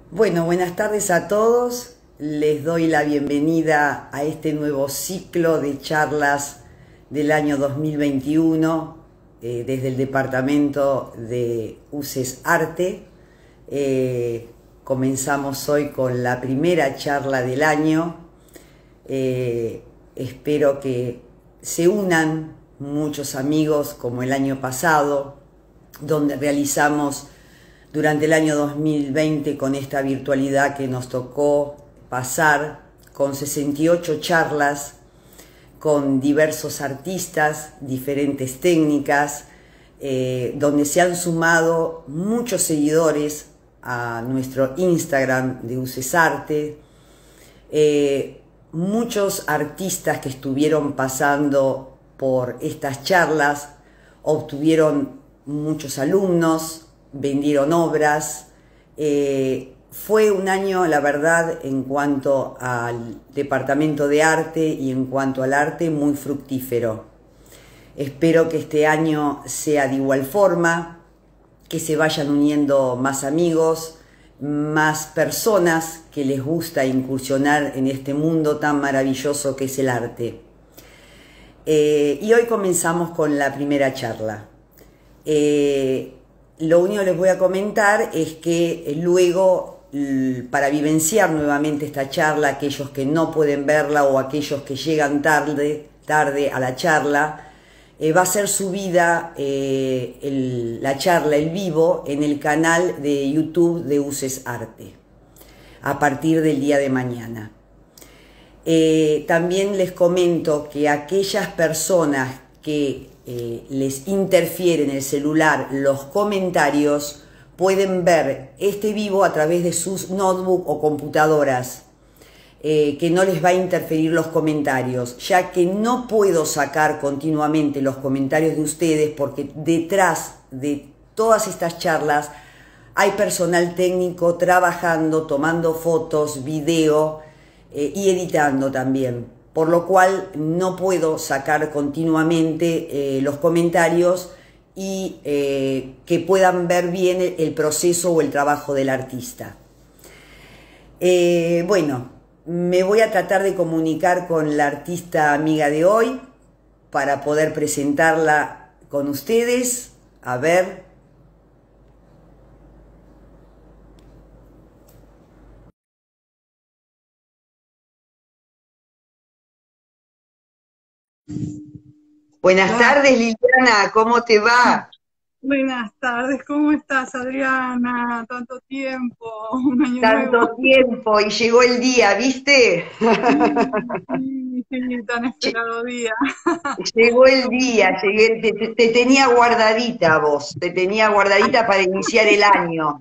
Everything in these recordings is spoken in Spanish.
Bueno, buenas tardes a todos. Les doy la bienvenida a este nuevo ciclo de charlas del año 2021 desde el departamento de UCES Arte. Comenzamos hoy con la primera charla del año. Espero que se unan muchos amigos como el año pasado, donde realizamos durante el año 2020 con esta virtualidad que nos tocó pasar, con 68 charlas, con diversos artistas, diferentes técnicas, donde se han sumado muchos seguidores a nuestro Instagram de UCES Arte, muchos artistas que estuvieron pasando por estas charlas obtuvieron muchos alumnos, vendieron obras. Fue un año, la verdad, en cuanto al departamento de arte y en cuanto al arte, muy fructífero. Espero que este año sea de igual forma, que se vayan uniendo más amigos, más personas que les gusta incursionar en este mundo tan maravilloso que es el arte. Y hoy comenzamos con la primera charla. Lo único que les voy a comentar es que luego, para vivenciar nuevamente esta charla, aquellos que no pueden verla o aquellos que llegan tarde a la charla, va a ser subida la charla, el vivo, en el canal de YouTube de UCES Arte, a partir del día de mañana. También les comento que aquellas personas que les interfiere en el celular los comentarios, pueden ver este vivo a través de sus notebooks o computadoras, que no les va a interferir los comentarios, ya que no puedo sacar continuamente los comentarios de ustedes porque detrás de todas estas charlas hay personal técnico trabajando, tomando fotos, video y editando también. Por lo cual no puedo sacar continuamente los comentarios y que puedan ver bien el proceso o el trabajo del artista. Bueno, me voy a tratar de comunicar con la artista amiga de hoy para poder presentarla con ustedes. A ver. Buenas Hola, tardes, Liliana, ¿cómo te va? buenas tardes, ¿cómo estás, Adriana? Tanto tiempo, un año nuevo. Tanto tiempo y llegó el día, ¿viste? Sí, sí, sí, tan esperado día. Llegó el ¿Cómo día, te tenía guardadita vos, te tenía guardadita para iniciar el año.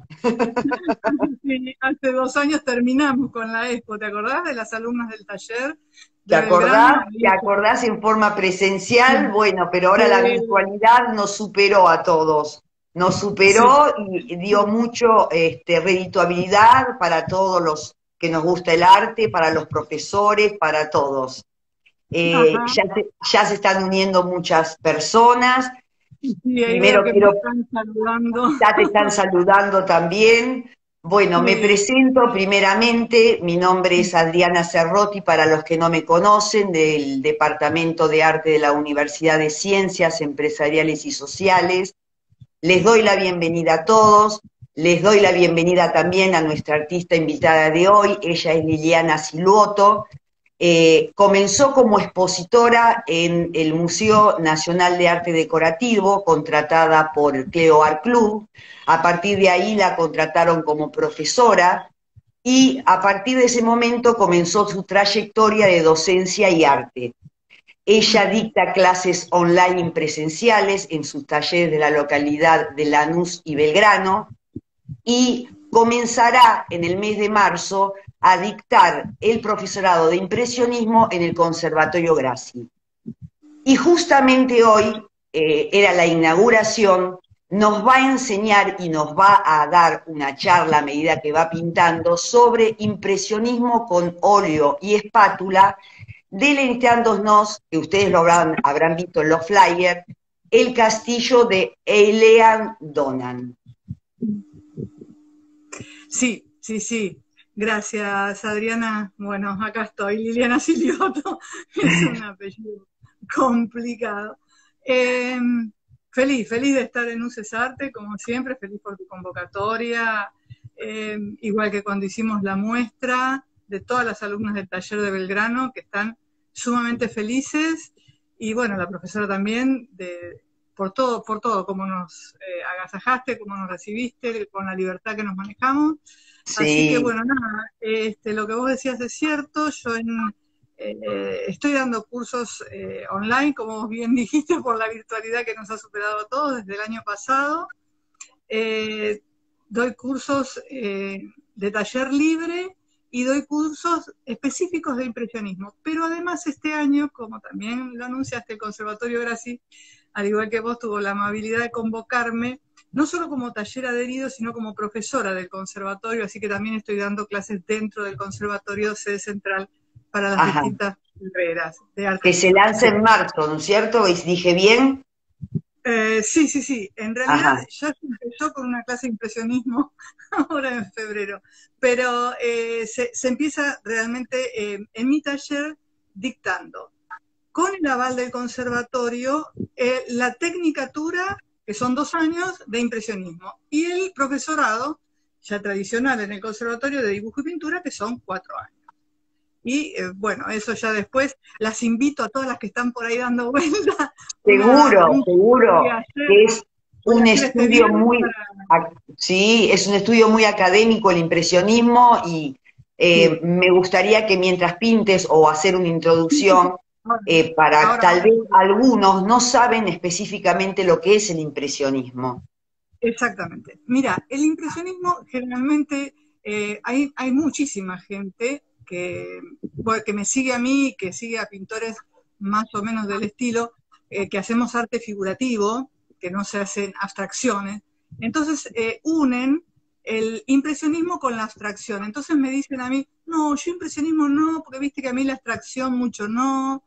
sí, hace 2 años terminamos con la Expo, ¿te acordás de las alumnas del taller ¿Te de Belgrano? acordás? ¿Te acordás en forma presencial? Sí, Bueno, pero ahora la sí, virtualidad nos superó a todos. Nos sí. superó y dio mucho redituabilidad para todos los que nos gusta el arte, para los profesores, para todos. Ajá. Ya se están uniendo muchas personas. Sí, ahí veo Primero que me quiero están saludando. Ya te están saludando también. Bueno, me Sí. presento primeramente. Mi nombre es Adriana Cerrotti, para los que no me conocen, del Departamento de Arte de la Universidad de Ciencias Empresariales y Sociales. Les doy la bienvenida a todos. Les doy la bienvenida también a nuestra artista invitada de hoy. Ella es Liliana Siluoto. Comenzó como expositora en el Museo Nacional de Arte Decorativo, contratada por Cleo Art Club. A partir de ahí la contrataron como profesora y a partir de ese momento comenzó su trayectoria de docencia y arte. Ella dicta clases online presenciales en sus talleres de la localidad de Lanús y Belgrano, y comenzará en el mes de marzo a dictar el profesorado de impresionismo en el Conservatorio Grassi. Y justamente hoy era la inauguración, nos va a enseñar y nos va a dar una charla a medida que va pintando sobre impresionismo con óleo y espátula, deleitándonos, que ustedes lo habrán visto en los flyers, el castillo de Eilean Donan. Sí, sí, sí. Gracias, Adriana. Bueno, acá estoy. Liliana Silioto es un apellido complicado. Eh, feliz de estar en UCESARTE, como siempre, feliz por tu convocatoria, igual que cuando hicimos la muestra de todas las alumnas del taller de Belgrano, que están sumamente felices, y bueno, la profesora también, por todo, cómo nos agasajaste, cómo nos recibiste, con la libertad que nos manejamos. Así que Sí, bueno, nada, lo que vos decías es cierto, estoy dando cursos online, como vos bien dijiste, por la virtualidad que nos ha superado a todos desde el año pasado. Eh, Doy cursos de taller libre y doy cursos específicos de impresionismo. Pero además este año, como también lo anunciaste, el Conservatorio Grassi, al igual que vos, tuvo la amabilidad de convocarme, no solo como taller adherido, sino como profesora del conservatorio, así que también estoy dando clases dentro del conservatorio sede central para las ajá. distintas carreras de arte Que se visual. lanza Sí. en marzo, ¿no es cierto? ¿Dije bien? Sí, sí, sí. En realidad Ajá. ya se empezó con una clase de impresionismo ahora en febrero, pero se empieza realmente en mi taller dictando, con el aval del conservatorio, la tecnicatura, que son 2 años de impresionismo, y el profesorado, ya tradicional en el conservatorio de dibujo y pintura, que son 4 años. Y bueno, eso ya después las invito a todas las que están por ahí dando vuelta. Seguro, Voy seguro a hacer, que es voy a un hacer este estudio viernes muy, para... sí, es un estudio muy académico el impresionismo y Sí. me gustaría que mientras pintes o hacer una introducción, Ahora, para ahora, tal ahora. vez algunos no saben específicamente lo que es el impresionismo. Exactamente. Mira, el impresionismo generalmente hay muchísima gente bueno, que me sigue a mí, que sigue a pintores más o menos del estilo, que hacemos arte figurativo, que no se hacen abstracciones. Entonces unen el impresionismo con la abstracción. Entonces me dicen a mí, no, yo impresionismo no, porque viste que a mí la abstracción mucho no.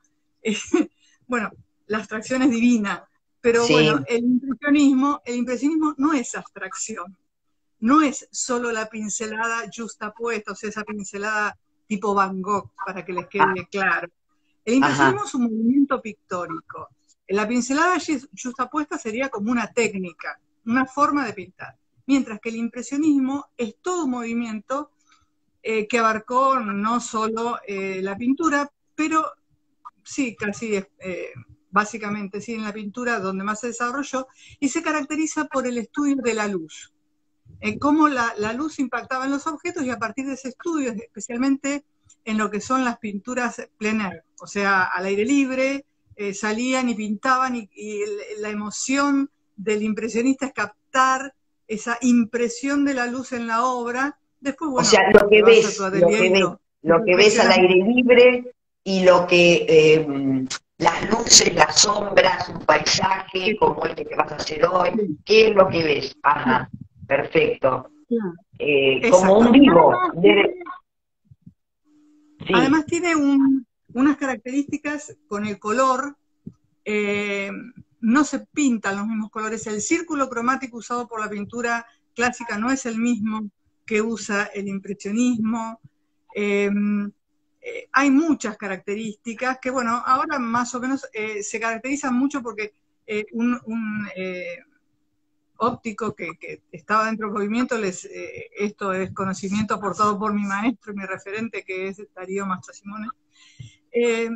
Bueno, la abstracción es divina, pero bueno, Sí, el impresionismo no es abstracción, no es solo la pincelada justapuesta, o sea, esa pincelada tipo Van Gogh, para que les ah, quede claro. El ajá. impresionismo es un movimiento pictórico. La pincelada justapuesta sería como una técnica, una forma de pintar. Mientras que el impresionismo es todo un movimiento que abarcó no solo la pintura, pero sí, casi básicamente sí en la pintura donde más se desarrolló, y se caracteriza por el estudio de la luz, en cómo la luz impactaba en los objetos, y a partir de ese estudio, especialmente en lo que son las pinturas plein air, o sea, al aire libre, salían y pintaban, y la emoción del impresionista es captar esa impresión de la luz en la obra. Después, O sea, bueno, te vas a tu atelier y lo que ves al perfeccionas aire mucho. libre y lo que las luces, las sombras, un paisaje como este que vas a hacer hoy, Sí, ¿qué es lo que ves? sí, Ajá, perfecto. claro. Como un Exacto. Y vivo, sí, además tiene unas características con el color, eh, no se pintan los mismos colores. El círculo cromático usado por la pintura clásica no es el mismo que usa el impresionismo. Eh, Hay muchas características que, bueno, ahora más o menos se caracterizan mucho porque un óptico que estaba dentro del movimiento, esto es conocimiento aportado por mi maestro y mi referente, que es Darío Mastrosimone, eh,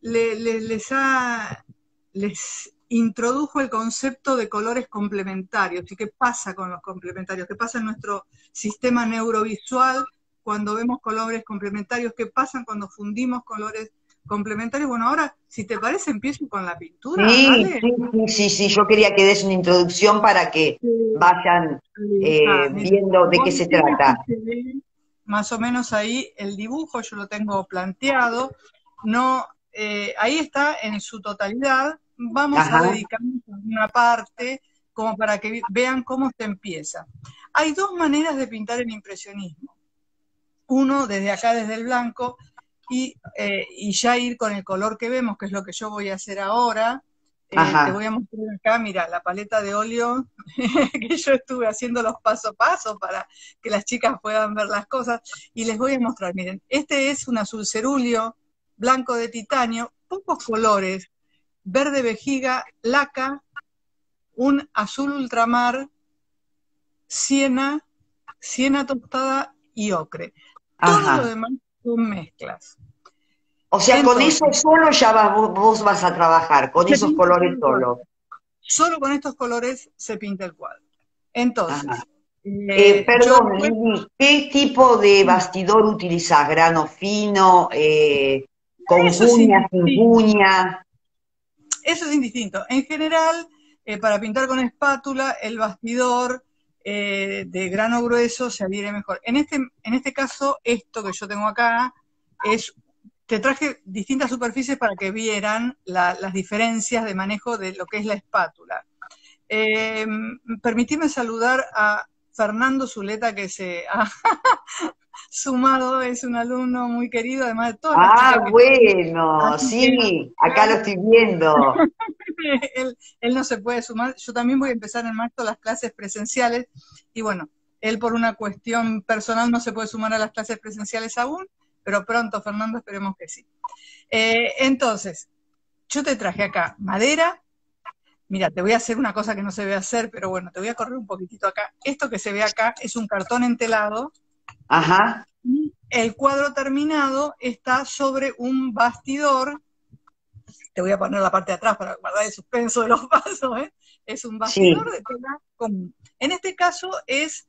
les introdujo el concepto de colores complementarios. ¿Y qué pasa con los complementarios? ¿Qué pasa en nuestro sistema neurovisual cuando vemos colores complementarios? ¿Qué pasa cuando fundimos colores complementarios? Bueno, ahora, si te parece, empiezo con la pintura, sí, dale. sí, sí, sí, sí, yo quería que des una introducción para que vayan Mira, viendo de qué vos se decime trata. si se ve más o menos ahí el dibujo, yo lo tengo planteado. No, ahí está en su totalidad. Vamos a Ajá, dedicarnos a una parte como para que vean cómo se empieza. Hay dos maneras de pintar el impresionismo. Uno desde acá, desde el blanco, y ya ir con el color que vemos, que es lo que yo voy a hacer ahora, Te Ajá. voy a mostrar acá, mira, la paleta de óleo que yo estuve haciendo los paso a paso para que las chicas puedan ver las cosas. Y les voy a mostrar, miren, este es un azul cerúleo, blanco de titanio, pocos colores, verde vejiga, laca, un azul ultramar, siena, siena tostada y ocre. Todo lo Ajá. demás son mezclas. O sea, con eso Entonces, solo ya vos vas a trabajar, con se esos pinta colores todo el cuadro. solo. Solo con estos colores se pinta el cuadro. Ajá. Entonces, yo Perdón, después, Lili, ¿qué tipo de bastidor utilizás? ¿Grano fino, con eso es cuña, sin indistinto, cuña? eso es indistinto. En general, para pintar con espátula, el bastidor de grano grueso se adhiere mejor. En este caso, esto que yo tengo acá te traje distintas superficies para que vieran las diferencias de manejo de lo que es la espátula. Permitime saludar a Fernando Zuleta, que se ha sumado, es un alumno muy querido, además de todas las chicas Ah, que están. bueno, Así que sí, acá lo estoy viendo. él no se puede sumar. Yo también voy a empezar en marzo las clases presenciales y bueno, él por una cuestión personal no se puede sumar a las clases presenciales aún, pero pronto, Fernando, esperemos que sí. Entonces, yo te traje acá madera. Mira, te voy a hacer una cosa que no se ve hacer, pero bueno, te voy a correr un poquitito acá. Esto que se ve acá es un cartón entelado Ajá, y el cuadro terminado está sobre un bastidor. Te voy a poner la parte de atrás para guardar el suspenso de los pasos, ¿eh? Es un bastidor sí. de tela común. En este caso es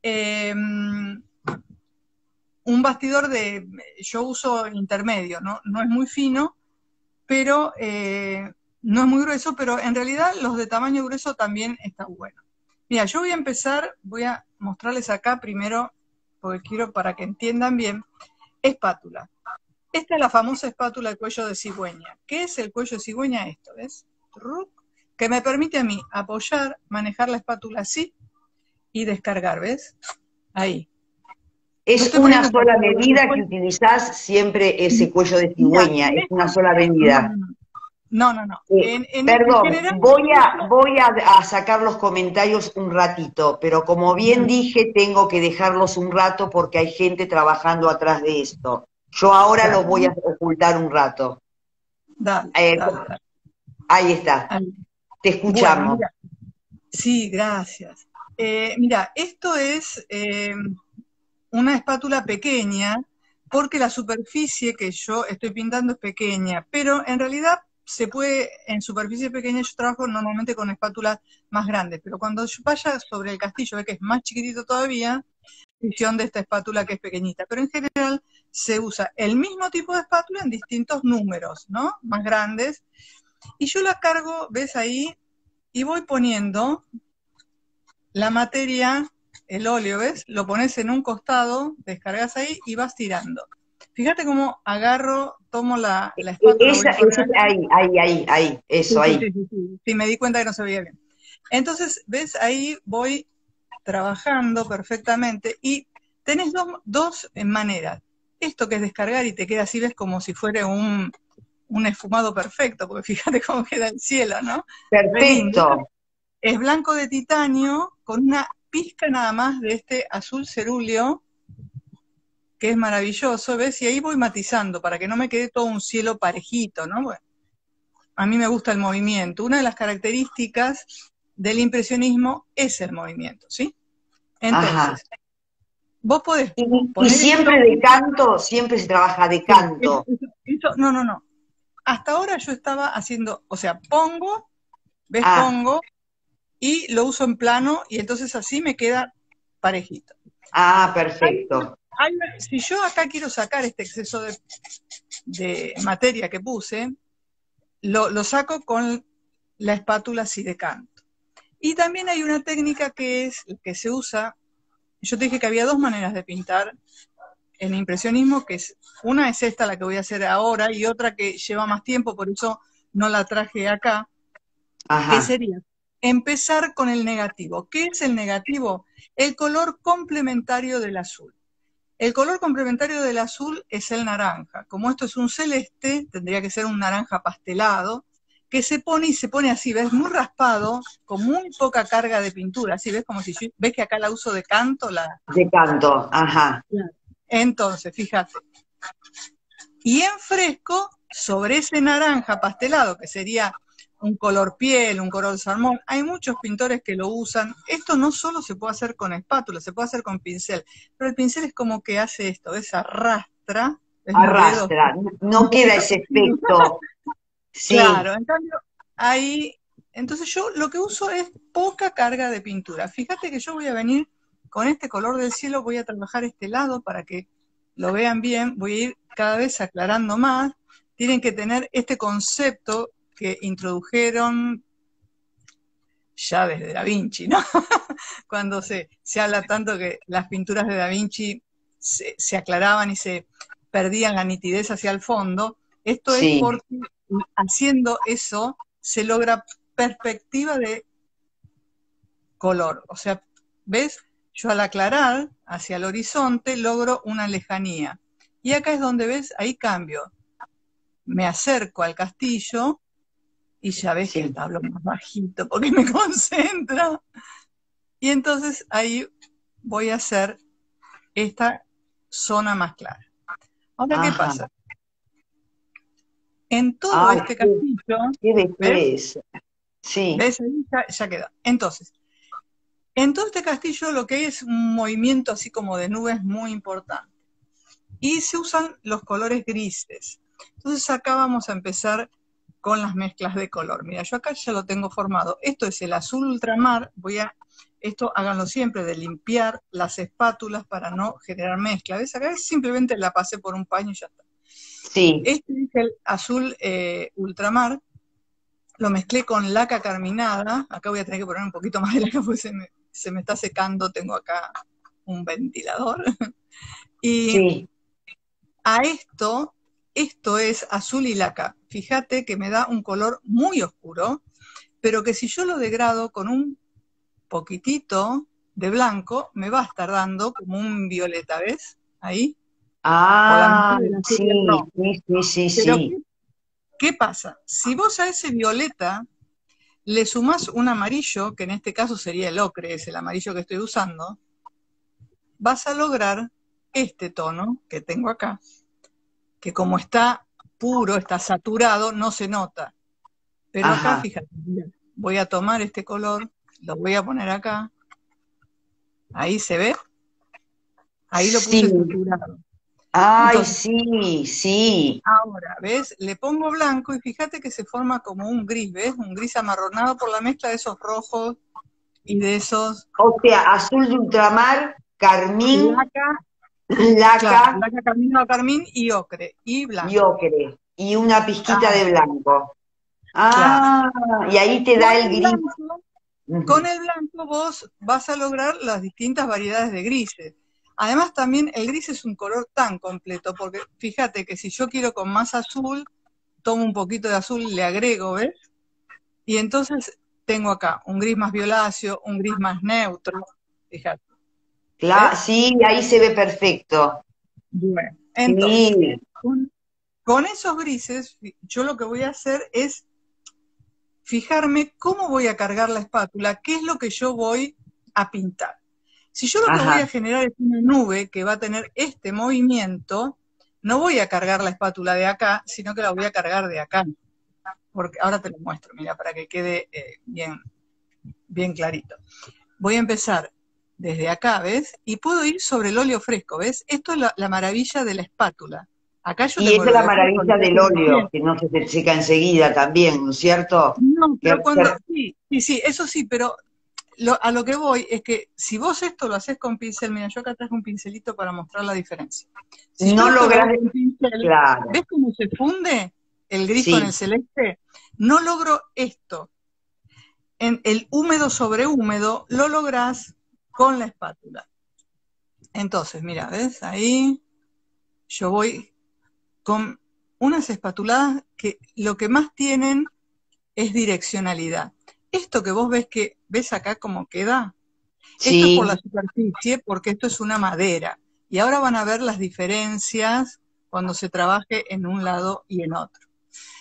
un bastidor yo uso intermedio, ¿no? No es muy fino, pero no es muy grueso, pero en realidad los de tamaño grueso también están buenos. Mira, yo voy a empezar, voy a mostrarles acá primero, porque quiero para que entiendan bien, espátula. Esta es la famosa espátula de cuello de cigüeña. ¿Qué es el cuello de cigüeña? Esto, ¿ves? Que me permite a mí apoyar, manejar la espátula así y descargar, ¿ves? Ahí. Me Es estoy una poniendo un sola poquito medida que después. utilizás siempre ese cuello de Mira, cigüeña, en es una esta, sola no, medida. no, no. No, no, no. En Perdón, general yo voy a, uso. voy a, a sacar los comentarios un ratito, pero como bien Dale, dije, tengo que dejarlos un rato porque hay gente trabajando atrás de esto. Yo ahora los dale, voy a ocultar un rato. dale, Eh, dale, dale. ahí está, Ahí. te Bueno, escuchamos. mira, sí, gracias. Mira, esto es una espátula pequeña porque la superficie que yo estoy pintando es pequeña, pero en realidad se puede, en superficie pequeña yo trabajo normalmente con espátulas más grandes, pero cuando yo vaya sobre el castillo, ve que es más chiquitito todavía, visión de esta espátula que es pequeñita, pero en general se usa el mismo tipo de espátula en distintos números, ¿no? Más grandes, y yo la cargo, ves ahí, y voy poniendo la materia, el óleo, ¿ves? Lo pones en un costado, descargas ahí y vas tirando. Fíjate cómo agarro, tomo la espátula, voy a poner acá. Ahí, Sí, eso, sí, ahí. sí, sí, sí. Sí, me di cuenta que no se veía bien. Entonces, ¿ves? Ahí voy trabajando perfectamente y tenés dos maneras. Esto que es descargar y te queda así, ves, como si fuera un esfumado perfecto, porque fíjate cómo queda el cielo, ¿no? Re lindo. Perfecto. Es blanco de titanio con una pizca nada más de este azul cerúleo, que es maravilloso, ¿ves? Y ahí voy matizando para que no me quede todo un cielo parejito, ¿no? Bueno, a mí me gusta el movimiento. Una de las características del impresionismo es el movimiento, ¿sí? Ajá. Entonces, vos podés Y poner siempre esto. de canto, siempre se trabaja de Sí, canto. no, no, no. Hasta ahora yo estaba haciendo, o sea, pongo, ves, Ah, pongo, y lo uso en plano, y entonces así me queda parejito. perfecto. Si yo acá quiero sacar este exceso de materia que puse, lo saco con la espátula así de canto. Y también hay una técnica que se usa, yo te dije que había dos maneras de pintar en impresionismo, una es esta, la que voy a hacer ahora, y otra que lleva más tiempo, por eso no la traje acá, que Ajá. sería empezar con el negativo. ¿Qué es el negativo? El color complementario del azul. El color complementario del azul es el naranja. Como esto es un celeste, tendría que ser un naranja pastelado, que se pone y se pone así, ¿ves? Muy raspado, con muy poca carga de pintura, así, ¿ves? Como si ves que acá la uso de canto, De canto, ajá. Entonces, fíjate. Y en fresco, sobre ese naranja pastelado, que sería un color piel, un color salmón, hay muchos pintores que lo usan. Esto no solo se puede hacer con espátula, se puede hacer con pincel, pero el pincel es como que hace esto, ¿ves? Arrastra, ¿ves mis dedos? Arrastra, no queda ese efecto. Sí. Claro, en cambio, ahí, entonces yo lo que uso es poca carga de pintura. Fíjate que yo voy a venir con este color del cielo, voy a trabajar este lado para que lo vean bien, voy a ir cada vez aclarando más. Tienen que tener este concepto que introdujeron ya desde Da Vinci, ¿no? Cuando se habla tanto que las pinturas de Da Vinci se aclaraban y se perdían la nitidez hacia el fondo. Esto es Sí. porque haciendo eso se logra perspectiva de color. O sea, ¿ves? Yo al aclarar hacia el horizonte logro una lejanía. Y acá es donde ves, ahí cambio. Me acerco al castillo y ya ves que hablo más bajito porque me concentra. Y entonces ahí voy a hacer esta zona más clara. Ahora, ¿qué pasa? En todo este castillo, ¿ves? Sí. ¿Ves? Ahí ya quedó. Entonces, en todo este castillo lo que hay es un movimiento así como de nubes muy importante. Y se usan los colores grises. Entonces acá vamos a empezar con las mezclas de color. Mira, yo acá ya lo tengo formado. Esto es el azul ultramar. Esto háganlo siempre, de limpiar las espátulas para no generar mezcla. ¿Ves? Acá simplemente la pasé por un paño y ya está. Sí. Este es el azul ultramar. Lo mezclé con laca carminada. Acá voy a tener que poner un poquito más de laca porque se me está secando. Tengo acá un ventilador. Y sí. a esto es azul y laca. Fíjate que me da un color muy oscuro, pero que si yo lo degrado con un poquitito de blanco, me va a estar dando como un violeta, ¿ves? Ahí. Sí. Pero ¿qué pasa? Si vos a ese violeta le sumás un amarillo, que en este caso sería el ocre, es el amarillo que estoy usando, vas a lograr este tono que tengo acá, que como está puro, está saturado, no se nota. Pero acá, fíjate, voy a tomar este color, lo voy a poner acá, ahí se ve, ahí lo puse saturado. Ay, entonces, sí. Ahora, ¿ves? Le pongo blanco y fíjate que se forma como un gris, ¿ves? Un gris amarronado por la mezcla de esos rojos y de esos... O sea, azul de ultramar, carmín, laca, claro, laca, carmín y ocre, y blanco. Y ocre, y una pizquita de blanco. Y ahí te da el gris. Con el blanco vos vas a lograr las distintas variedades de grises. Además también el gris es un color tan completo, porque fíjate que si yo quiero con más azul, tomo un poquito de azul y le agrego, ¿ves? Y entonces tengo acá un gris más violáceo, un gris más neutro, fíjate. Claro, sí, ahí se ve perfecto. Bueno, entonces, con esos grises, yo lo que voy a hacer es fijarme cómo voy a cargar la espátula, qué es lo que yo voy a pintar. Si yo lo que voy a generar es una nube que va a tener este movimiento, no voy a cargar la espátula de acá, sino que la voy a cargar de acá. Porque ahora te lo muestro, mira, para que quede bien clarito. Voy a empezar desde acá, ¿ves? Y puedo ir sobre el óleo fresco, ¿ves? Esto es la maravilla de la espátula. Acá yo y esa es la maravilla del óleo, que no se te seca enseguida también, ¿no es cierto? No, pero sí, eso sí, pero a lo que voy es que si vos esto lo haces con pincel, mira, yo acá traje un pincelito para mostrar la diferencia. Si no logras, pincel, claro. ¿Ves cómo se funde el gris con el celeste? No logro esto. En el húmedo sobre húmedo lo lográs con la espátula. Entonces, mira, ¿ves? Ahí yo voy con unas espatuladas que lo que más tienen es direccionalidad. Esto que vos ves acá como queda, esto es por la superficie, porque esto es una madera. Y ahora van a ver las diferencias cuando se trabaje en un lado y en otro.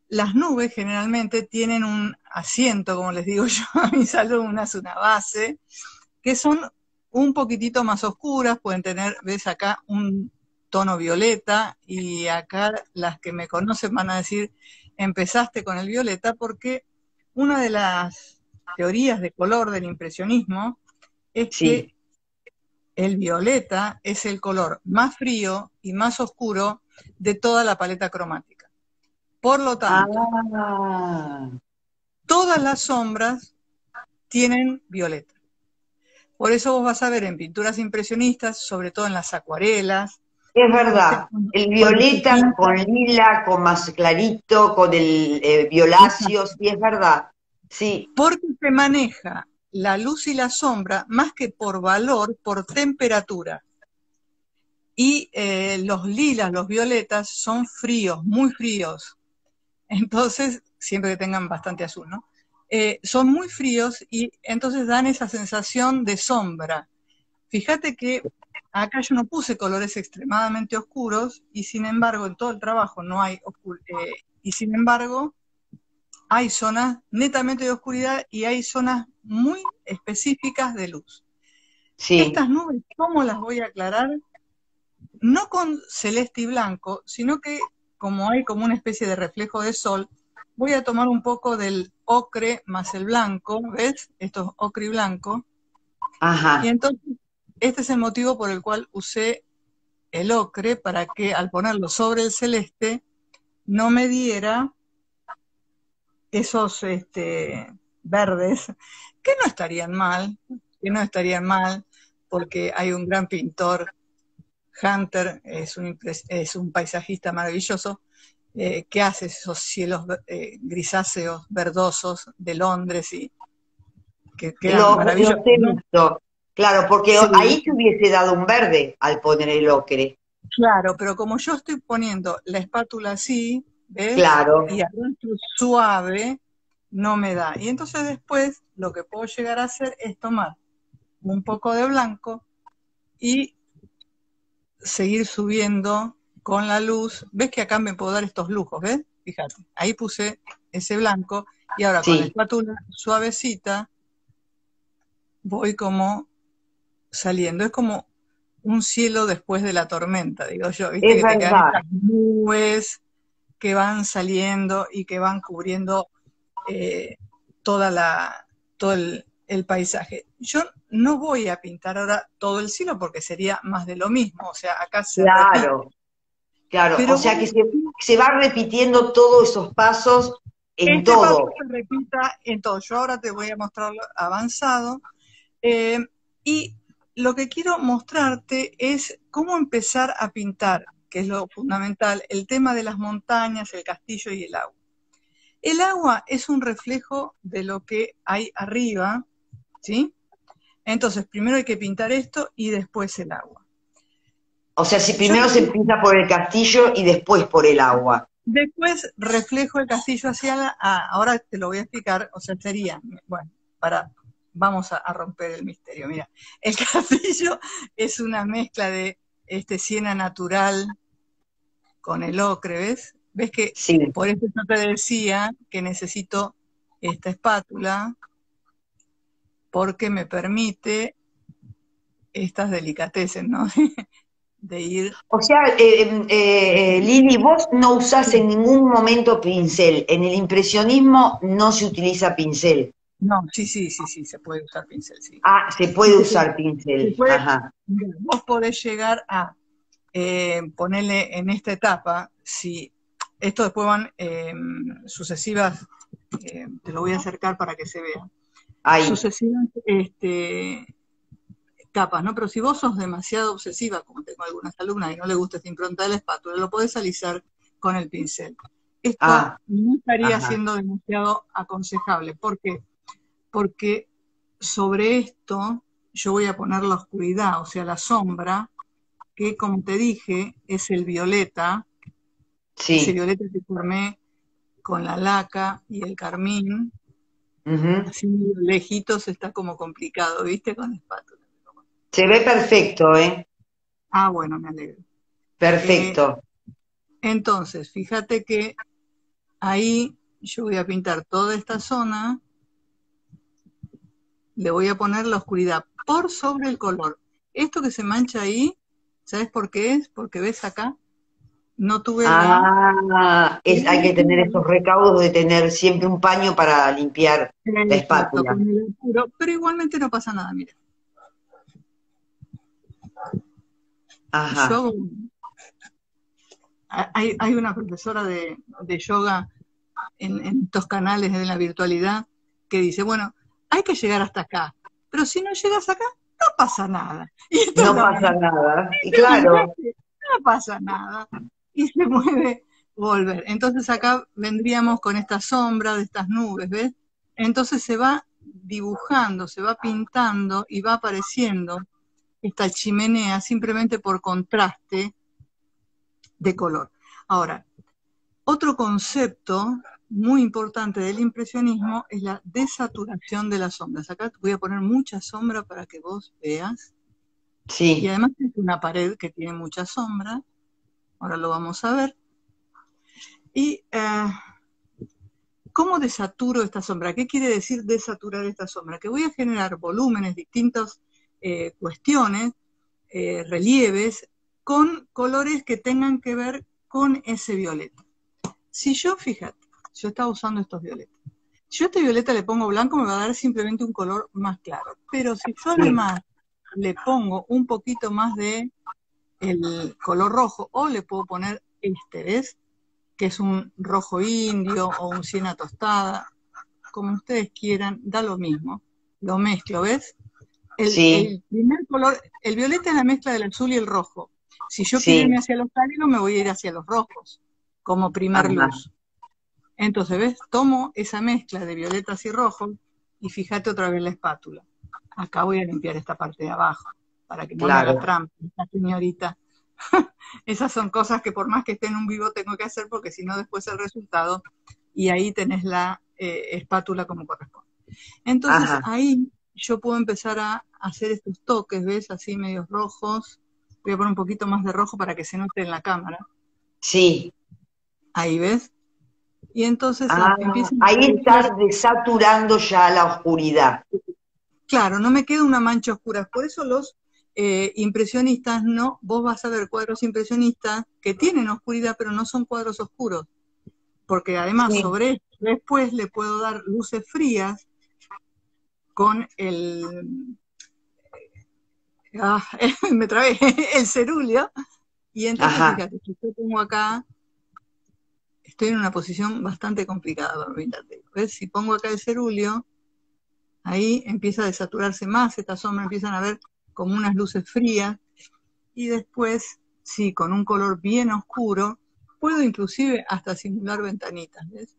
las nubes generalmente tienen un asiento, como les digo yo a mis alumnas, una base, que son un poquitito más oscuras, pueden tener, ves acá, un tono violeta, y acá las que me conocen van a decir, empezaste con el violeta, porque una de las teorías de color del impresionismo es Sí. que el violeta es el color más frío y más oscuro de toda la paleta cromática. Por lo tanto, Ah, todas las sombras tienen violeta. Por eso vos vas a ver en pinturas impresionistas, sobre todo en las acuarelas, es ¿viste? verdad. El Cuando se violeta pinta, con lila, con más clarito, con el violáceo, sí, es verdad. Sí, porque se maneja la luz y la sombra más que por valor, por temperatura. Y los lilas, los violetas son fríos, muy fríos. Entonces, siempre que tengan bastante azul, ¿no? Son muy fríos y entonces dan esa sensación de sombra. Fíjate que acá yo no puse colores extremadamente oscuros y sin embargo en todo el trabajo no hay y sin embargo hay zonas netamente de oscuridad y hay zonas muy específicas de luz. sí. Estas nubes, ¿cómo las voy a aclarar? No con celeste y blanco, sino que como hay como una especie de reflejo de sol, voy a tomar un poco del ocre más el blanco, ¿ves? Esto es ocre y blanco. Y Ajá. entonces, este es el motivo por el cual usé el ocre, para que al ponerlo sobre el celeste no me diera esos verdes, que no estarían mal, porque hay un gran pintor, Hunter, es un paisajista maravilloso, que hace esos cielos grisáceos, verdosos de Londres, y que quedan Los maravillosos, he ¿no? visto. Claro, porque Sí, ahí se hubiese dado un verde al poner el ocre. claro, pero como yo estoy poniendo la espátula así, ¿ves? Claro. Y adentro suave, no me da. Y entonces después lo que puedo llegar a hacer es tomar un poco de blanco y seguir subiendo con la luz. ¿Ves que acá me puedo dar estos lujos? ¿Ves? Fíjate, ahí puse ese blanco y ahora con la Sí, espátula suavecita voy como saliendo. Es como un cielo después de la tormenta, digo yo. ¿Viste? es Que te quedan verdad. estas nubes que van saliendo y que van cubriendo eh, toda todo el paisaje. Yo no voy a pintar ahora todo el cielo porque sería más de lo mismo, o sea, acá se repite, Claro, claro. O pero sea voy que a se va repitiendo todos esos pasos en este paso todo. se repita en todo. Yo ahora te voy a mostrarlo avanzado. eh, y lo que quiero mostrarte es cómo empezar a pintar, que es lo fundamental, el tema de las montañas, el castillo y el agua. El agua es un reflejo de lo que hay arriba, ¿sí? Entonces, primero hay que pintar esto y después el agua. O sea, si Yo primero se empieza por el castillo y después por el agua. después reflejo el castillo hacia ahora te lo voy a explicar, o sea, sería, bueno, vamos a romper el misterio. Mira, el castillo es una mezcla de siena natural con el ocre, ¿ves? ¿Ves que Sí, por eso yo te decía que necesito esta espátula porque me permite estas delicateces, ¿no? De ir. o sea, Lili, vos no usás en ningún momento pincel. En el impresionismo no se utiliza pincel. No, sí, sí, sí, sí, se puede usar pincel, sí. Ah, se Sí, puede se puede. usar Se pincel. puede, Ajá. mira, vos podés llegar a ponerle en esta etapa, si esto después van sucesivas, te lo voy a acercar para que se vea, Ahí. sucesivas capas, ¿no? Pero si vos sos demasiado obsesiva, como tengo algunas alumnas y no le gusta esta impronta de la espátula, lo podés alisar con el pincel. Esto Ah, no estaría ajá. siendo demasiado aconsejable. ¿Por qué? Porque sobre esto yo voy a poner la oscuridad, o sea, la sombra, que como te dije, es el violeta, ese Sí. violeta que formé con la laca y el carmín, Ujú. así lejitos está como complicado, ¿viste? Con la espátula. Se ve perfecto, ¿eh? Ah, bueno, me alegro. Eh, Perfecto. entonces, fíjate que ahí yo voy a pintar toda esta zona, le voy a poner la oscuridad por sobre el color. Esto que se mancha ahí, ¿sabes por qué es? Porque ves acá, no tuve Hay que tener esos recaudos de tener siempre un paño para limpiar la Exacto, espátula. con el oscuro, pero igualmente no pasa nada, mira. Yo Ajá. hago, hay una profesora de yoga en estos canales de la virtualidad que dice, bueno, hay que llegar hasta acá, pero si no llegas acá, no pasa nada. Y esto es No lo pasa mismo. nada. Y claro, Simplemente no pasa nada. Y se mueve volver. Entonces acá vendríamos con esta sombra de estas nubes, ¿ves? Entonces se va dibujando, se va pintando y va apareciendo esta chimenea simplemente por contraste de color. Ahora, otro concepto muy importante del impresionismo es la desaturación de las sombras. Acá voy a poner mucha sombra para que vos veas. Y sí. además es una pared que tiene mucha sombra. Ahora lo vamos a ver. Y ¿cómo desaturo esta sombra? ¿Qué quiere decir desaturar esta sombra? Que voy a generar volúmenes, distintas cuestiones, relieves, con colores que tengan que ver con ese violeta. Si yo, fíjate, yo estaba usando estos violetas. Si yo a este violeta le pongo blanco, me va a dar simplemente un color más claro. Pero si yo además le pongo un poquito más de el color rojo, o le puedo poner este, ¿ves? Que es un rojo indio o un siena tostada, como ustedes quieran, da lo mismo. Lo mezclo, ¿ves? Sí, El primer color, el violeta es la mezcla del azul y el rojo. Si yo quiero irme sí. hacia los cálidos, me voy a ir hacia los rojos, como primer Ajá. luz. Entonces, ¿ves? Tomo esa mezcla de violetas y rojos y fíjate otra vez la espátula. Acá voy a limpiar esta parte de abajo, para que no me haga Claro, trampa, esta señorita. Esas son cosas que por más que esté en un vivo tengo que hacer, porque si no después el resultado, y ahí tenés la espátula como corresponde. Entonces ajá, ahí yo puedo empezar a hacer estos toques, ¿ves? Así medios rojos. Voy a poner un poquito más de rojo para que se note en la cámara. sí. Ahí, ¿ves? Y entonces Ah, empiezan a ahí aparecer, estás desaturando ya la oscuridad. claro, no me queda una mancha oscura. Por eso los impresionistas no, vos vas a ver cuadros impresionistas que tienen oscuridad, pero no son cuadros oscuros. Porque además Sí. sobre esto después le puedo dar luces frías con el, ah, me trabé, el cerúleo, y entonces Ajá. fíjate, si yo pongo acá, estoy en una posición bastante complicada, fíjate, ¿ves? Si pongo acá el cerúleo, ahí empieza a desaturarse más, esta sombra empiezan a ver como unas luces frías, y después, sí, con un color bien oscuro, puedo inclusive hasta simular ventanitas, ¿ves?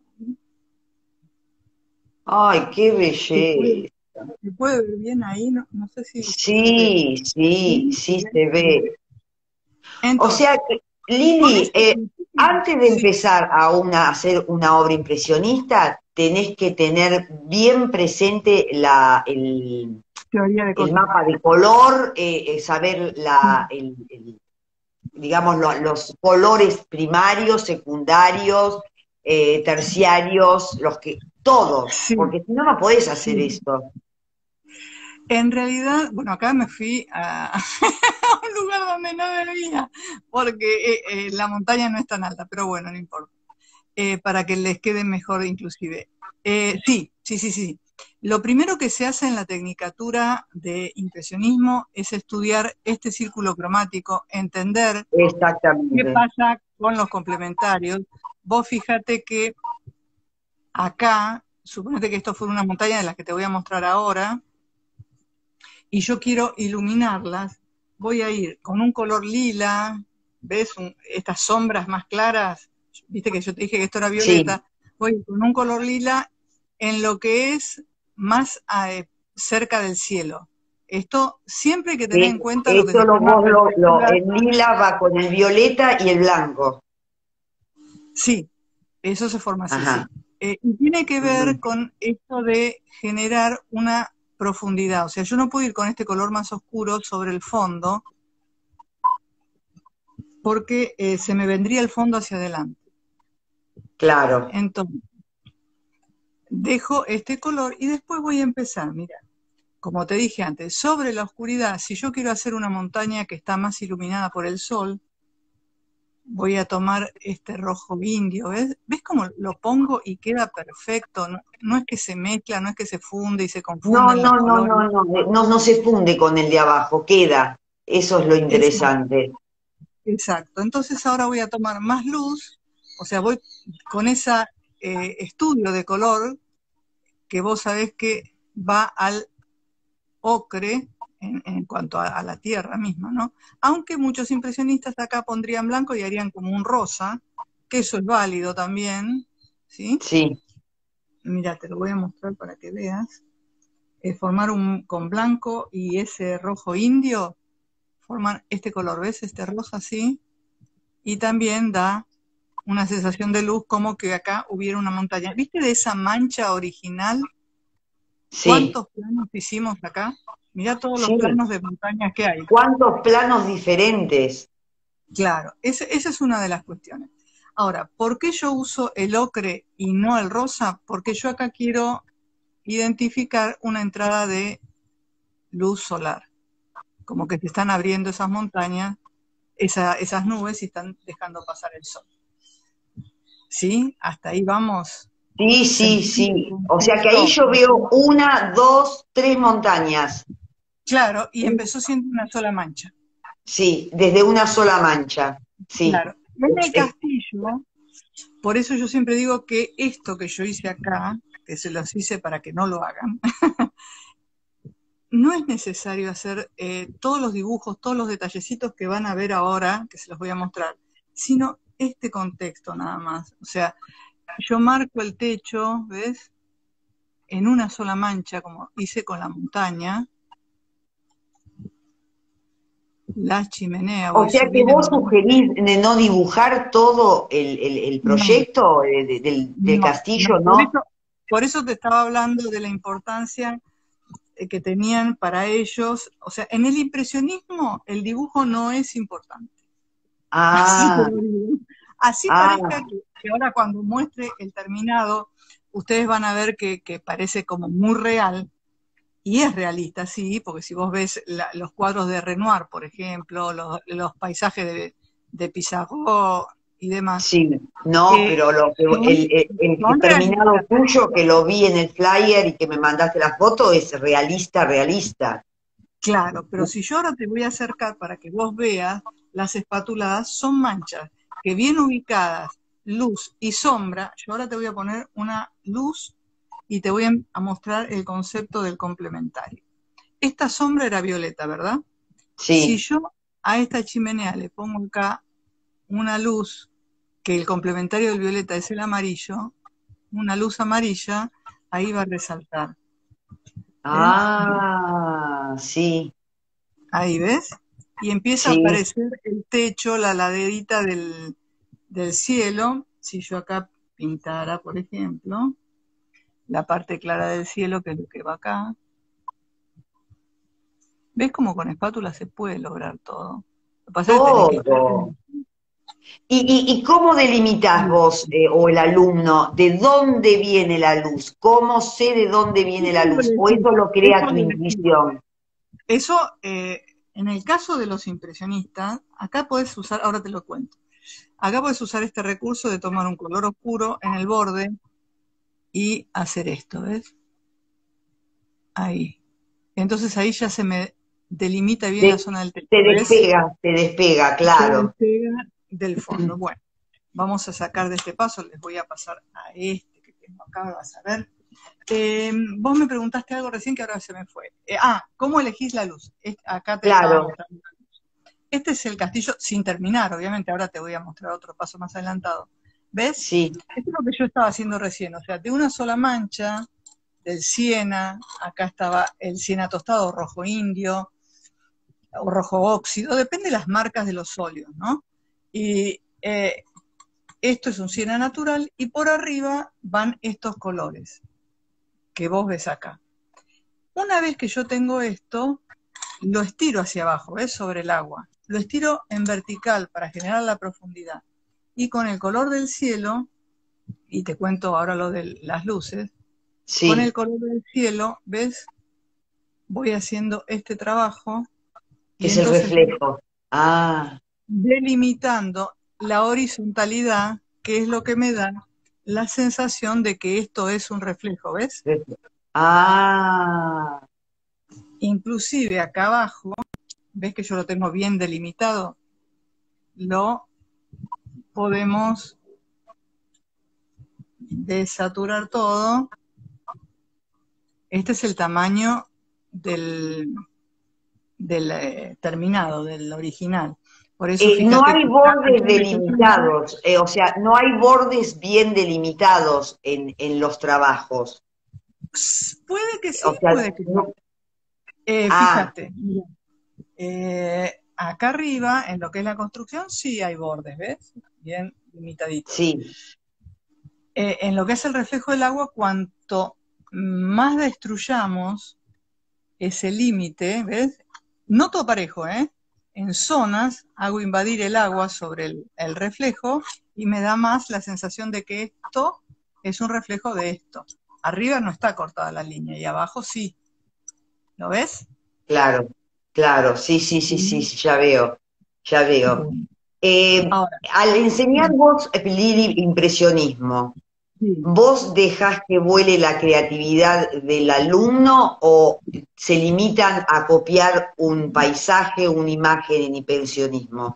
Ay, qué Se puede, belleza. se puede ver bien ahí, no, no sé si se ve. Sí, sí, Sí, sí se ve. O sea entonces, que, con Lili, este principio, antes de sí, empezar a hacer una obra impresionista, tenés que tener bien presente teoría de el color. mapa de color, saber digamos, los colores primarios, secundarios, terciarios, todos, Sí, porque si no, no podés hacer sí. esto. En realidad, bueno, acá me fui a, a un lugar donde no debía, porque la montaña no es tan alta, pero bueno, no importa. Para que les quede mejor inclusive. Sí, sí, sí, sí. Lo primero que se hace en la tecnicatura de impresionismo es estudiar este círculo cromático, entender qué Exactamente. pasa con los complementarios. Vos fíjate que acá, suponete que esto fue una montaña de las que te voy a mostrar ahora, y yo quiero iluminarlas, voy a ir con un color lila, ¿ves? Estas sombras más claras, viste que yo te dije que esto era Sí. violeta, voy con un color lila en lo que es más cerca del cielo. Esto siempre hay que tener en cuenta lo que Esto se llama perspectiva. el lila va con el violeta y el blanco. Sí, eso se forma así, Ajá. sí. Y tiene que ver Ujú. con esto de generar una profundidad. O sea, yo no puedo ir con este color más oscuro sobre el fondo porque se me vendría el fondo hacia adelante. claro. Entonces, dejo este color y después voy a empezar, mira, como te dije antes, sobre la oscuridad, si yo quiero hacer una montaña que está más iluminada por el sol, voy a tomar este rojo indio, ¿ves? ¿Ves cómo lo pongo y queda perfecto? No, no es que se mezcla, no es que se funde y se No, confunden los no, no, colores. no, no, no, no se funde con el de abajo, queda. Eso es lo Exacto, interesante. exacto. Entonces ahora voy a tomar más luz, o sea, voy con ese estudio de color que vos sabés que va al ocre en cuanto a la tierra misma, ¿no? Aunque muchos impresionistas acá pondrían blanco y harían como un rosa, que eso es válido también, ¿sí? Sí, Mira, te lo voy a mostrar para que veas. Formar con blanco y ese rojo indio, forman este color, ¿ves? Este rosa así, y también da una sensación de luz como que acá hubiera una montaña. ¿Viste de esa mancha original? sí, ¿Cuántos planos hicimos acá? Mirá todos los sí. planos de montañas que hay. ¿Cuántos planos diferentes? Claro, esa es una de las cuestiones. Ahora, ¿por qué yo uso el ocre y no el rosa? Porque yo acá quiero identificar una entrada de luz solar, como que se están abriendo esas montañas, esas nubes y están dejando pasar el sol. ¿Sí? Hasta ahí vamos. Sí, ¿Se sí, entiende el sí. O sea que ahí concepto? yo veo una, dos, tres montañas. Claro, y empezó siendo una sola mancha. Sí, desde una sola mancha. Sí. Claro. En el castillo, por eso yo siempre digo que esto que yo hice acá, que se los hice para que no lo hagan, no es necesario hacer todos los dibujos, todos los detallecitos que van a ver ahora, que se los voy a mostrar, sino este contexto nada más. O sea, yo marco el techo, ¿ves? En una sola mancha, como hice con la montaña, la chimenea, O voy sea que vos subiendo. sugerís de no dibujar todo el No, proyecto del no, castillo, ¿no? por eso te estaba hablando de la importancia que tenían para ellos. O sea, en el impresionismo el dibujo no es importante. Así te Ah, lo digo. Así parezca ah, que ahora cuando muestre el terminado, ustedes van a ver que parece como muy real, y es realista, sí, porque si vos ves los cuadros de Renoir, por ejemplo, los paisajes de Pissarro y demás, sí, no, eh, pero son, el son terminado realistas. tuyo que lo vi en el flyer y que me mandaste la foto es realista, realista. Claro, pero si yo ahora te voy a acercar para que vos veas, las espátuladas son manchas que bien ubicadas, luz y sombra, yo ahora te voy a poner una luz y te voy a mostrar el concepto del complementario. Esta sombra era violeta, ¿verdad? Si Sí. yo a esta chimenea le pongo acá una luz, que el complementario del violeta es el amarillo, una luz amarilla, ahí va a resaltar. ¿Ves? Ah, sí, Ahí ves. Y empieza a sí. aparecer el techo, la laderita del cielo. Si yo acá pintara, por ejemplo, la parte clara del cielo, que es lo que va acá. ¿Ves cómo con espátula se puede lograr todo? Lo que pasa es que tenés que estar Todo. ¿Y cómo delimitas vos o el alumno de dónde viene la luz? ¿Cómo sé de dónde viene la luz? ¿O eso lo crea Eso tu lo elegís. intuición? Eso, en el caso de los impresionistas, acá puedes usar, ahora te lo cuento, acá puedes usar este recurso de tomar un color oscuro en el borde y hacer esto, ¿ves? Ahí. Entonces ahí ya se me delimita bien la De- zona del techo, ¿ves? te despega, Se claro. despega del fondo. Bueno, vamos a sacar de este paso, les voy a pasar a este que tengo acá, vas a ver. Vos me preguntaste algo recién que ahora se me fue. ¿Cómo elegís la luz? Acá te estaba Claro, mostrando. Este es el castillo sin terminar, obviamente, ahora te voy a mostrar otro paso más adelantado. ¿Ves? sí. Esto es lo que yo estaba haciendo recién, o sea, de una sola mancha, del siena, acá estaba el siena tostado rojo indio, o rojo óxido, depende de las marcas de los óleos, ¿no? Y esto es un siena natural y por arriba van estos colores que vos ves acá. Una vez que yo tengo esto, lo estiro hacia abajo, ¿ves? Sobre el agua. Lo estiro en vertical para generar la profundidad. Y con el color del cielo y te cuento ahora lo de las luces, con el Sí, color del cielo, ¿ves? Voy haciendo este trabajo que y es el entonces reflejo. Ah, delimitando la horizontalidad, que es lo que me da la sensación de que esto es un reflejo, ¿ves? ah, Inclusive acá abajo, ¿ves que yo lo tengo bien delimitado? Lo podemos desaturar todo. Este es el tamaño del terminado, del original. Por eso no fíjate hay que bordes acá me quedan, delimitados, o sea, no hay bordes bien delimitados en los trabajos. puede que sí, O sea, puede que no. no, ah, Fíjate, mira, acá arriba, en lo que es la construcción, sí hay bordes, ¿ves? Bien limitaditos. sí, En lo que es el reflejo del agua, cuanto más destruyamos ese límite, ¿ves? No todo parejo, ¿eh? En zonas hago invadir el agua sobre el reflejo y me da más la sensación de que esto es un reflejo de esto. Arriba no está cortada la línea y abajo sí. ¿Lo ves? claro, claro, sí, sí, sí, sí, sí, ya veo, ya veo. Bueno, Eh, ahora, al enseñar vos, Lili, impresionismo, sí. ¿vos dejás que vuele la creatividad del alumno o se limitan a copiar un paisaje, una imagen en impresionismo?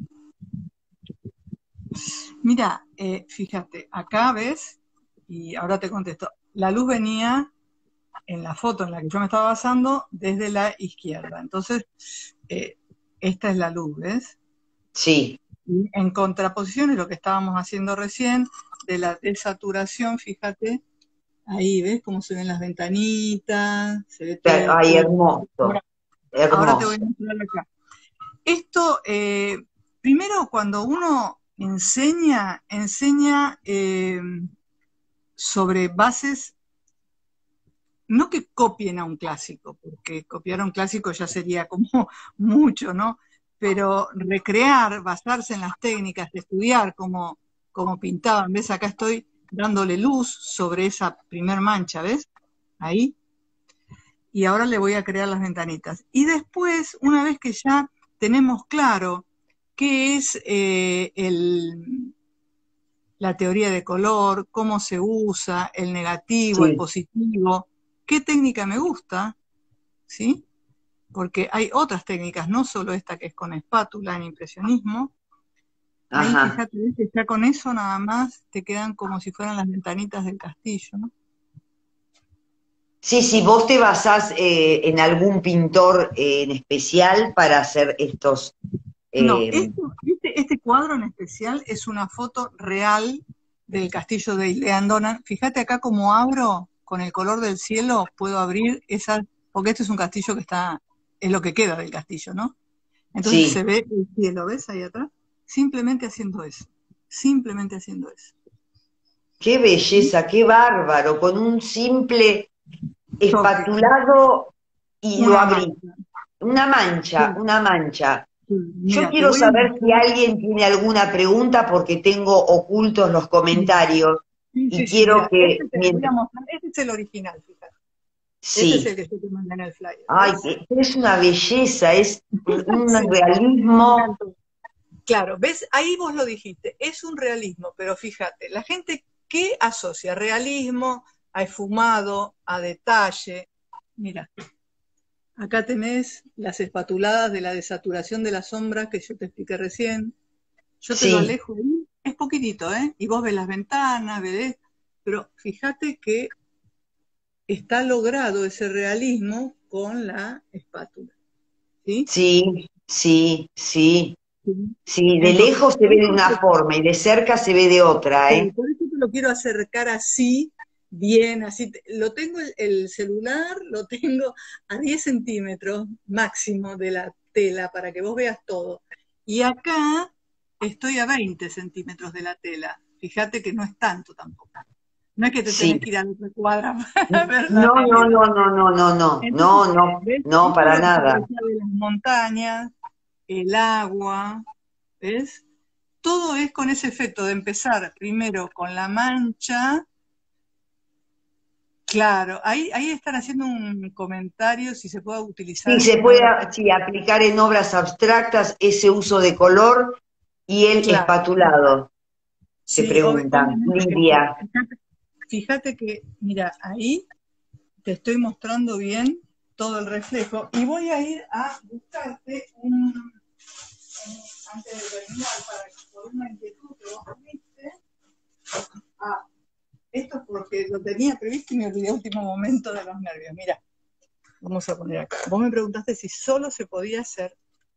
Mira, fíjate, acá ves, y ahora te contesto, la luz venía en la foto en la que yo me estaba basando desde la izquierda. Entonces, eh, esta es la luz, ¿ves? Sí, Y en contraposición es lo que estábamos haciendo recién de la desaturación, fíjate, ahí ves cómo se ven las ventanitas, se ve todo, ay, todo. hermoso, Ahora te voy hermoso. a mostrar acá. Esto, primero cuando uno enseña, enseña sobre bases, no que copien a un clásico, porque copiar a un clásico ya sería como mucho, ¿no? Pero recrear, basarse en las técnicas, estudiar como pintaban, ¿ves? Acá estoy dándole luz sobre esa primer mancha, ¿ves? Ahí. Y ahora le voy a crear las ventanitas. Y después, una vez que ya tenemos claro qué es la teoría de color, cómo se usa, el negativo, el Sí, positivo, qué técnica me gusta, ¿sí? Porque hay otras técnicas, no solo esta que es con espátula en impresionismo. Ahí ajá. fíjate, ¿ves? Que ya con eso nada más te quedan como si fueran las ventanitas del castillo, ¿no? Sí, sí, vos te basás en algún pintor en especial para hacer estos. No, eh, este cuadro en especial es una foto real del castillo de Leandona. Fíjate acá como abro con el color del cielo, puedo abrir esa, porque este es un castillo que está, es lo que queda del castillo, ¿no? Entonces se sí, ve el cielo, ¿ves ahí atrás? Simplemente haciendo eso, simplemente haciendo eso. qué ¿Sí? belleza, qué bárbaro, con un simple Toque, espatulado y lo una abrí. mancha. Una mancha, Sí, una mancha. sí. Yo Mira, te quiero voy a saber si mostrar. alguien tiene alguna pregunta porque tengo ocultos los comentarios Sí, y sí, sí, quiero mira, que este te voy a mientras. mostrar, este es el original, fíjate. Este es Sí, el que yo te mandé en el flyer, ay, ¿ves? es una belleza, es un Sí, me realismo. encantó. Claro, ¿ves? Ahí vos lo dijiste, es un realismo, pero fíjate, la gente que asocia realismo a esfumado, a detalle. Mira, acá tenés las espatuladas de la desaturación de la sombra que yo te expliqué recién. Yo te lo Sí, alejo ahí, es poquitito, ¿eh? Y vos ves las ventanas, ves, pero fíjate que está logrado ese realismo con la espátula, ¿sí? sí, sí, sí. Sí. Sí, de Entonces, lejos se ve de una forma y de cerca se ve de otra, ¿eh? por eso te lo quiero acercar así, bien, así. Lo tengo el celular, lo tengo a 10 centímetros máximo de la tela para que vos veas todo. Y acá estoy a 20 centímetros de la tela. Fíjate que no es tanto tampoco. No es que te Sí. tenés que ir a la otra cuadra para ver la No, no, realidad. no, no, no, no, no, Entonces, no, no, ¿ves? no, Esto es para lo que yo te nada. decía de las montañas, el agua, ¿ves? todo es con ese efecto de empezar primero con la mancha. Claro, ahí están haciendo un comentario si se puede utilizar Sí, se en puede obras. sí, aplicar en obras abstractas ese uso de color y el Claro, espatulado, te sí, preguntan. obviamente que sí. Lidia. Fíjate que, mira, ahí te estoy mostrando bien todo el reflejo y voy a ir a buscarte antes de terminar, para que por una inquietud que vos tuviste, esto es porque lo tenía previsto y me olvidé último momento de los nervios. Mira, vamos a poner acá. Vos me preguntaste si solo se podía hacer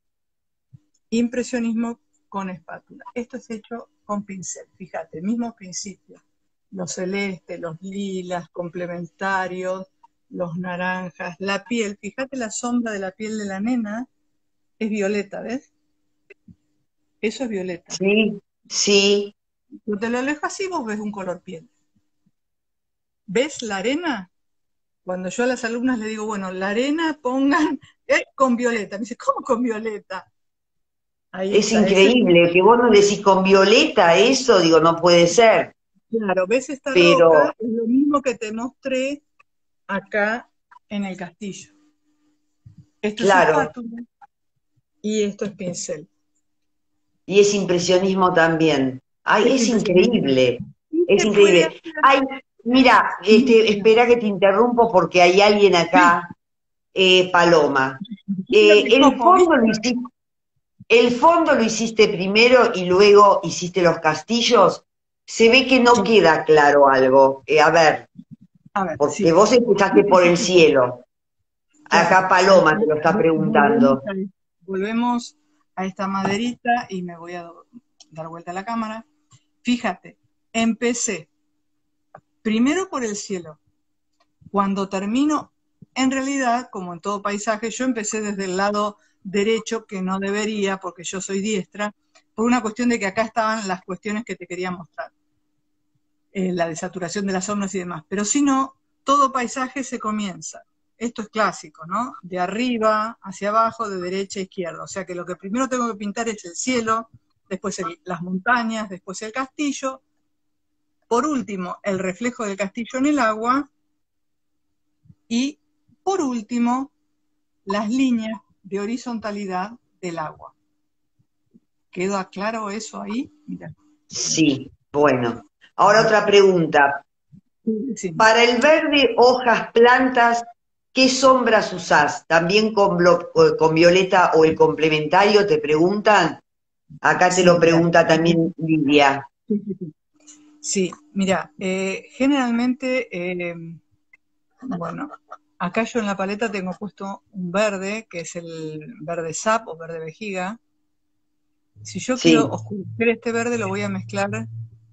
impresionismo con espátula. Esto es hecho con pincel, fíjate, mismo principio. Los celestes, los lilas, complementarios, los naranjas, la piel, fíjate la sombra de la piel de la nena, es violeta, ¿ves? Eso es violeta. Sí, sí. Yo te lo alejo así, vos ves un color piel. ¿Ves la arena? Cuando yo a las alumnas le digo, bueno, la arena pongan con violeta. Me dice, ¿cómo con violeta? Ahí Es está, ese. increíble que vos no decís con violeta eso, digo, no puede ser. Claro, ¿ves esta roca? Pero, Es lo mismo que te mostré acá en el castillo. Esto es claro, espátula y esto es pincel. y es impresionismo también. Ay, Es es impresionante. increíble, Y es se puede increíble. hacer Ay, mira, mezcla. espera que te interrumpo porque hay alguien Sí, acá, Paloma. mira qué El copo, fondo lo ¿viste? hiciste, el fondo lo hiciste primero y luego hiciste los castillos. Se ve que no Sí. queda claro algo. A ver, A ver, porque sí. vos empezaste por el cielo. Acá Claro. Ahí Paloma te lo está volvemos preguntando. volvemos a esta maderita y me voy a dar vuelta a la cámara. Fíjate, empecé primero por el cielo. Cuando termino, en realidad, como en todo paisaje, yo empecé desde el lado derecho, que no debería, porque yo soy diestra, por una cuestión de que acá estaban las cuestiones que te quería mostrar, la desaturación de las sombras y demás. Pero si no, todo paisaje se comienza. Esto es clásico, ¿no? De arriba hacia abajo, de derecha a izquierda. O sea que lo que primero tengo que pintar es el cielo, después las montañas, después el castillo, por último el reflejo del castillo en el agua y por último las líneas de horizontalidad del agua. ¿Queda claro eso ahí? Mira. Sí, bueno. Ahora otra pregunta. Sí. Para el verde, hojas, plantas, ¿qué sombras usás? ¿También con violeta o el complementario? Te preguntan. Acá te Sí, lo mira. pregunta también Lidia. Sí, mira, generalmente, bueno, acá yo en la paleta tengo puesto un verde, que es el verde sap o verde vejiga. Si yo quiero Sí, oscurecer este verde, lo voy a mezclar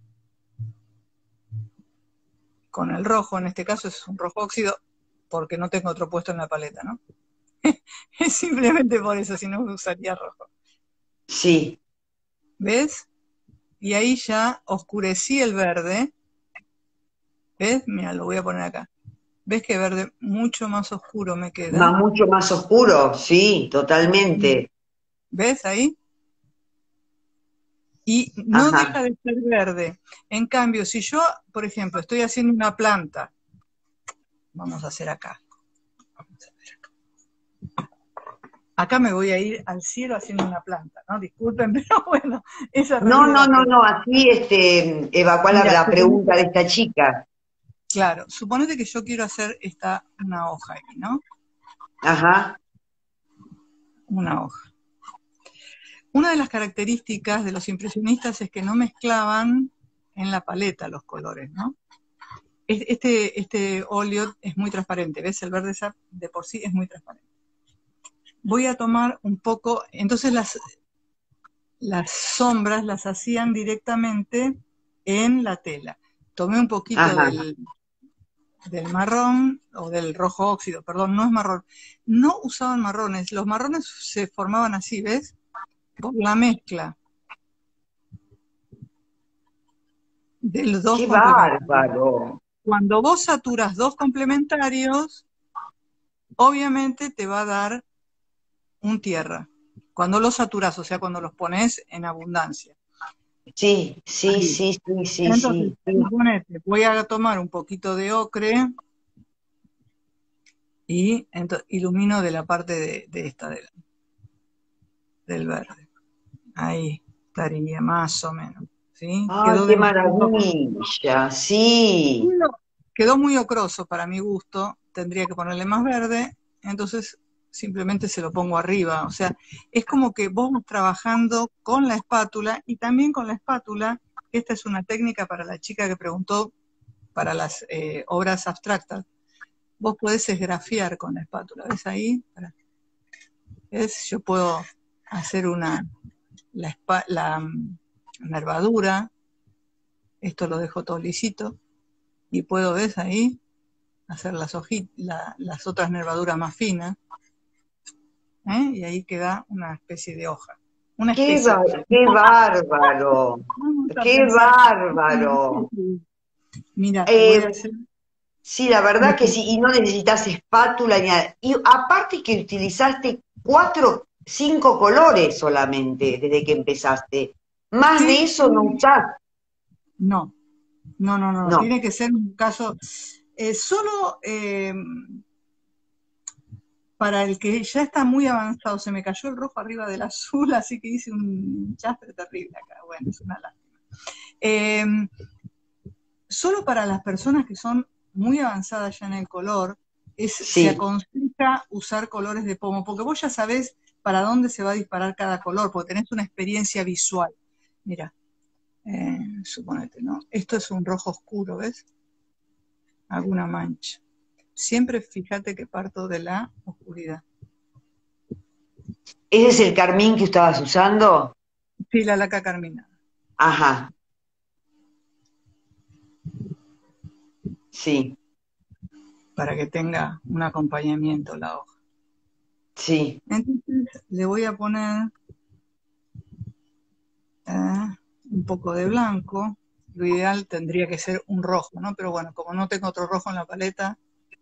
con el rojo, en este caso es un rojo óxido, porque no tengo otro puesto en la paleta, ¿no? Es simplemente por eso, si no usaría rojo. sí. ¿Ves? Y ahí ya oscurecí el verde. ¿Ves? Mira, lo voy a poner acá. ¿Ves que verde mucho más oscuro me queda? Mucho más oscuro, sí, totalmente. ¿Ves ahí? Y no deja Ajá, de ser verde. En cambio, si yo, por ejemplo, estoy haciendo una planta, vamos a hacer acá. Vamos a ver acá. Acá me voy a ir al cielo haciendo una planta, ¿no? Disculpen, pero bueno, esa no, realidad no, la no, tengo. no, así evacua Mira, la pregunta de esta chica. claro, suponete que yo quiero hacer una hoja aquí, ¿no? Ajá, Una hoja. Una de las características de los impresionistas es que no mezclaban en la paleta los colores, ¿no? Este óleo es muy transparente, ¿ves? El verde de por sí es muy transparente. Voy a tomar un poco, entonces las sombras las hacían directamente en la tela. Tomé un poquito ajá. del marrón, o del rojo óxido, perdón, no es marrón. No usaban marrones, los marrones se formaban así, ¿ves? Por la mezcla de los dos ¡Qué complementarios. bárbaro! Cuando vos saturas dos complementarios, obviamente te va a dar un tierra. Cuando los saturas, o sea, cuando los pones en abundancia. Sí, sí, Ahí. sí, sí, sí, Entonces, sí, sí. suponete, voy a tomar un poquito de ocre y ilumino de la parte de esta, del verde. Ahí estaría más o menos. ¿Sí? Ay, Quedó qué demasiado. maravilla, sí. Quedó muy ocroso para mi gusto, tendría que ponerle más verde, entonces simplemente se lo pongo arriba. O sea, es como que vos vas trabajando con la espátula y también con la espátula, esta es una técnica para la chica que preguntó para las obras abstractas. Vos podés esgrafiar con la espátula, ¿ves ahí? ¿Ves? Yo puedo hacer la nervadura, esto lo dejo todo lisito, y puedo, ¿ves ahí? Hacer las otras nervaduras más finas, ¿eh? Y ahí queda una especie de hoja. Una Qué, especie. qué bárbaro, Vamos a qué pensar que es una bárbaro. especie. Mira, te voy a Eh, hacer sí, la lo verdad que que. sí, y no necesitas espátula ni nada. Y aparte que utilizaste cuatro, cinco colores solamente desde que empezaste. Más de Sí, eso no usás. no, no, no, no. No. Tiene que ser un caso. Solo para el que ya está muy avanzado, se me cayó el rojo arriba del azul, así que hice un chastre terrible acá. Bueno, es una lástima. Eh, Solo para las personas que son muy avanzadas ya en el color, se Sí. aconseja usar colores de pomo, porque vos ya sabés para dónde se va a disparar cada color, porque tenés una experiencia visual. Mira, suponete, ¿no? Esto es un rojo oscuro, ¿ves? Alguna mancha. Siempre fíjate que parto de la oscuridad. ¿Ese es el carmín que estabas usando? Sí, la laca carmina, Ajá, sí, para que tenga un acompañamiento la hoja. sí. Entonces le voy a poner un poco de blanco. Lo ideal tendría que ser un rojo, ¿no? Pero bueno, como no tengo otro rojo en la paleta,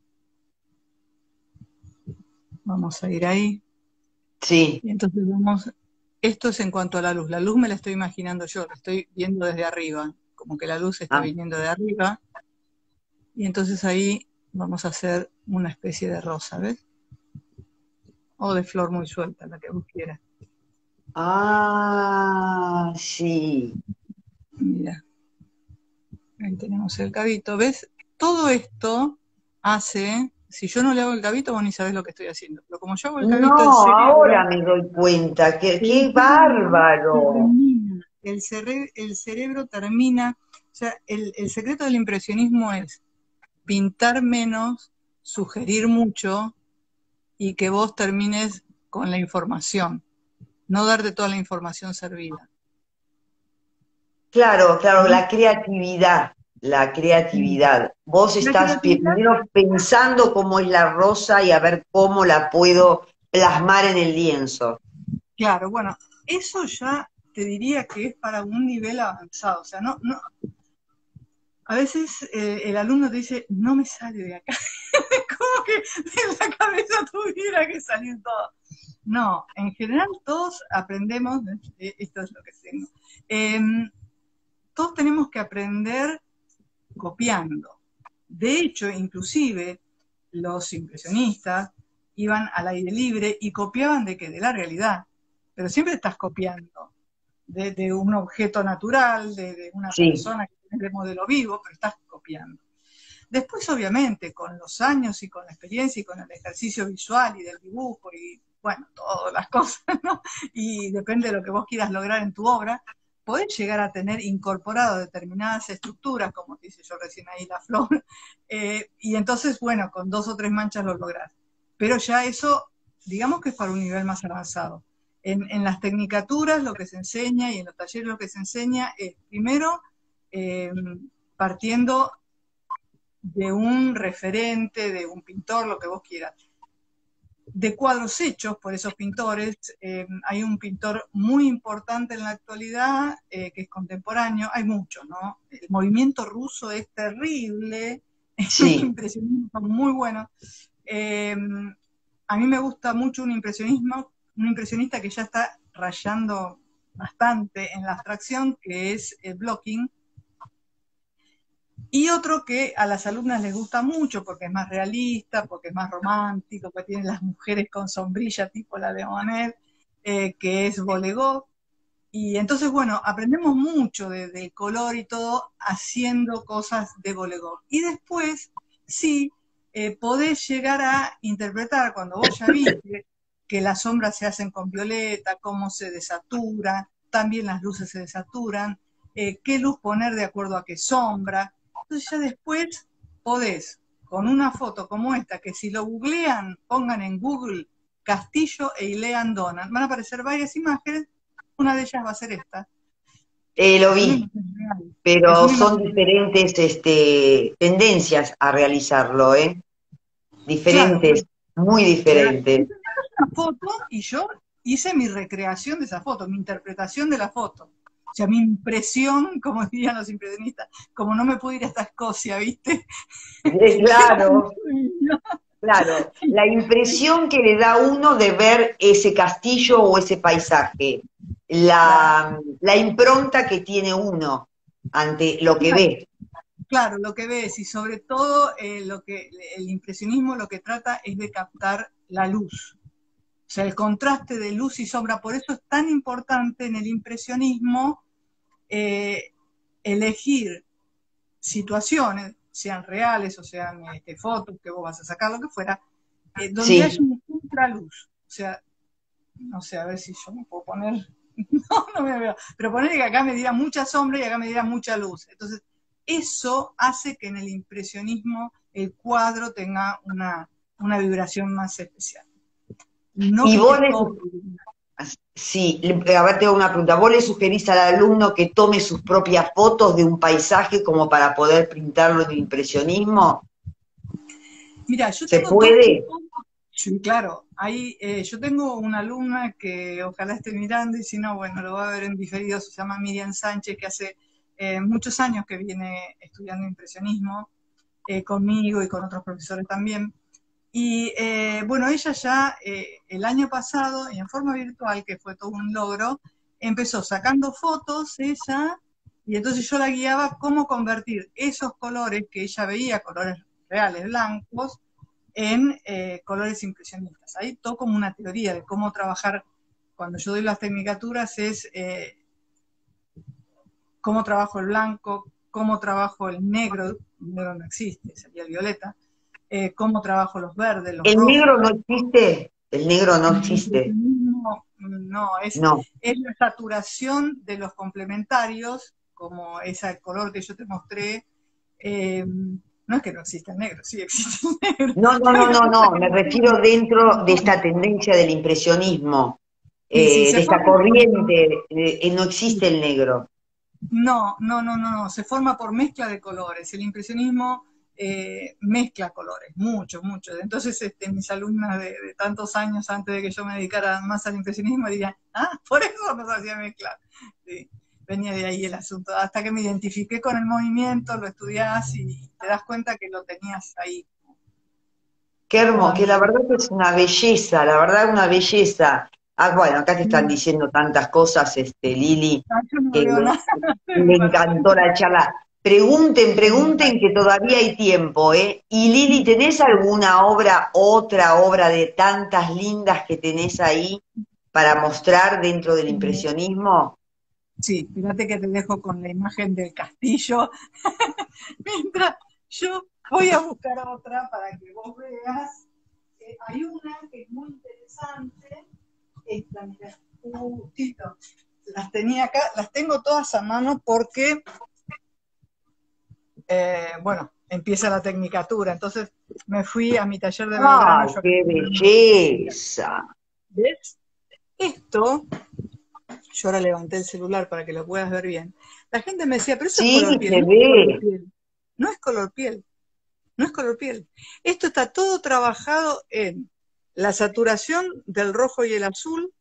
vamos a ir ahí. Sí. Y entonces vamos, esto es en cuanto a la luz. La luz me la estoy imaginando yo, la estoy viendo desde arriba, como que la luz está Ah, viniendo de arriba. Y entonces ahí vamos a hacer una especie de rosa, ¿ves? O de flor muy suelta, la que vos quieras. ah, sí. Mira, ahí tenemos el cabito, ¿ves? Todo esto hace, si yo no le hago el cabito, vos ni sabés lo que estoy haciendo. Pero como yo hago el cabito, el No, cerebro, ahora me doy cuenta. Qué, el qué cerebro bárbaro. termina, el cerebro termina, o sea, el secreto del impresionismo es pintar menos, sugerir mucho y que vos termines con la información, no darte toda la información servida. Claro, claro, ¿Sí? la creatividad, la Sí. creatividad. Vos La estás creatividad, primero pensando cómo es la rosa y a ver cómo la puedo plasmar en el lienzo. claro, bueno, eso ya te diría que es para un nivel avanzado, o sea, a veces el alumno te dice, no me sale de acá, como que de la cabeza tuviera que salir todo. No, en general todos aprendemos, esto es lo que tengo, eh, todos tenemos que aprender copiando. De hecho, inclusive los impresionistas iban al aire libre y copiaban de qué, de la realidad, pero siempre estás copiando de un objeto natural, de una Sí, persona que tienes de modelo vivo, pero estás copiando. Después, obviamente, con los años y con la experiencia y con el ejercicio visual y del dibujo y, bueno, todas las cosas, ¿no? Y depende de lo que vos quieras lograr en tu obra, podés llegar a tener incorporado determinadas estructuras, como dice yo recién ahí la flor, y entonces, bueno, con 2 o 3 manchas lo lográs. Pero ya eso, digamos que es para un nivel más avanzado. En las tecnicaturas lo que se enseña y en los talleres lo que se enseña es, primero, eh, partiendo de un referente, de un pintor, lo que vos quieras. De cuadros hechos por esos pintores, hay un pintor muy importante en la actualidad, que es contemporáneo, hay muchos, ¿no? El movimiento ruso es terrible, los sí. impresionismos son muy buenos. Eh, a mí me gusta mucho un impresionista que ya está rayando, bastante en la abstracción, que es el blocking, y otro que a las alumnas les gusta mucho porque es más realista, porque es más romántico, porque tiene las mujeres con sombrilla tipo la de Monet, que es Bolegó. Y entonces, bueno, aprendemos mucho del color y todo haciendo cosas de Bolegó. Y después, sí, podés llegar a interpretar, cuando vos ya viste que las sombras se hacen con violeta, cómo se desaturan, también las luces se desaturan, qué luz poner de acuerdo a qué sombra. Entonces ya después podés, con una foto como esta, que si lo googlean, pongan en Google Castillo e Ilean Donan, van a aparecer varias imágenes, una de ellas va a ser esta. Lo Es una vi, imagen real. Es pero una son imagen real. diferentes tendencias a realizarlo, ¿eh? Claro, Diferentes, muy diferentes. una foto y yo hice mi recreación de esa foto, mi interpretación de la foto. O sea, mi impresión, como dirían los impresionistas, como no me pude ir hasta Escocia, ¿viste? Claro, claro. La impresión que le da uno de ver ese castillo o ese paisaje, la impronta que tiene uno ante lo que Claro, ve. claro, lo que ves y sobre todo el impresionismo lo que trata es de captar la luz. O sea, el contraste de luz y sombra, por eso es tan importante en el impresionismo elegir situaciones, sean reales o sean fotos que vos vas a sacar, lo que fuera, donde haya Sí. una contraluz. O sea, no sé, a ver si yo me puedo poner, no, no me veo, pero poner que acá me diera mucha sombra y acá me diera mucha luz. Entonces, eso hace que en el impresionismo el cuadro tenga una vibración más especial. No Y que vos esté le, todo. sí, a ver, te hago una pregunta. ¿Vos le sugerís al alumno que tome sus propias fotos de un paisaje como para poder pintarlo en impresionismo? Mira, yo ¿Se tengo dos puede? tipos. Sí, claro. Ahí, yo tengo una alumna que ojalá esté mirando y si no, bueno, lo va a ver en diferido. Se llama Miriam Sánchez, que hace muchos años que viene estudiando impresionismo conmigo y con otros profesores también. Y bueno, ella ya el año pasado, y en forma virtual, que fue todo un logro, empezó sacando fotos ella, y entonces yo la guiaba cómo convertir esos colores que ella veía, colores reales blancos, en colores impresionistas. Ahí todo como una teoría de cómo trabajar, cuando yo doy las tecnicaturas, es cómo trabajo el blanco, cómo trabajo el negro no existe, sería el violeta, cómo trabajo los verdes, los ¿El negro rojos. no existe? El negro no En el existe. impresionismo, no, No. es la saturación de los complementarios, como ese color que yo te mostré. No es que no exista el negro, sí existe el negro. No, no, Lo no, que no, pasa es no. que Me no refiero tiene dentro de forma. esta tendencia del impresionismo, Sí, sí, se de esta forma por, corriente. No sí. existe el negro. No, no, no, no, no, se forma por mezcla de colores. El impresionismo mezcla colores, mucho, mucho. Entonces, mis alumnas de tantos años antes de que yo me dedicara más al impresionismo dirían, ah, por eso nos hacía mezclar. Sí, venía de ahí el asunto. Hasta que me identifiqué con el movimiento, lo estudiás y te das cuenta que lo tenías ahí. Qué hermoso, que Dando la vueltas. verdad que es una belleza, la verdad una belleza. Ah, bueno, acá te están diciendo tantas cosas, Lili, Ah, yo no que veo nada, estoy le en pantalla. encantó la charla. Pregunten, pregunten que todavía hay tiempo, ¿eh? Y Lili, ¿tenés alguna obra, otra obra de tantas lindas que tenés ahí para mostrar dentro del impresionismo? Sí, fíjate que te dejo con la imagen del castillo, mientras yo voy a buscar otra para que vos veas. Hay una que es muy interesante, esta, mira, justito, las tenía acá, las tengo todas a mano porque, bueno, empieza la tecnicatura, entonces me fui a mi taller de Belgrano, ¡Ah, yo acá qué tengo una cosilla. belleza! ¿Ves? Esto, yo ahora levanté el celular para que lo puedas ver bien. La gente me decía, pero eso es color Sí, piel, se no es color ve. piel, no es color piel, no es color piel. Esto está todo trabajado en la saturación del rojo y el azul,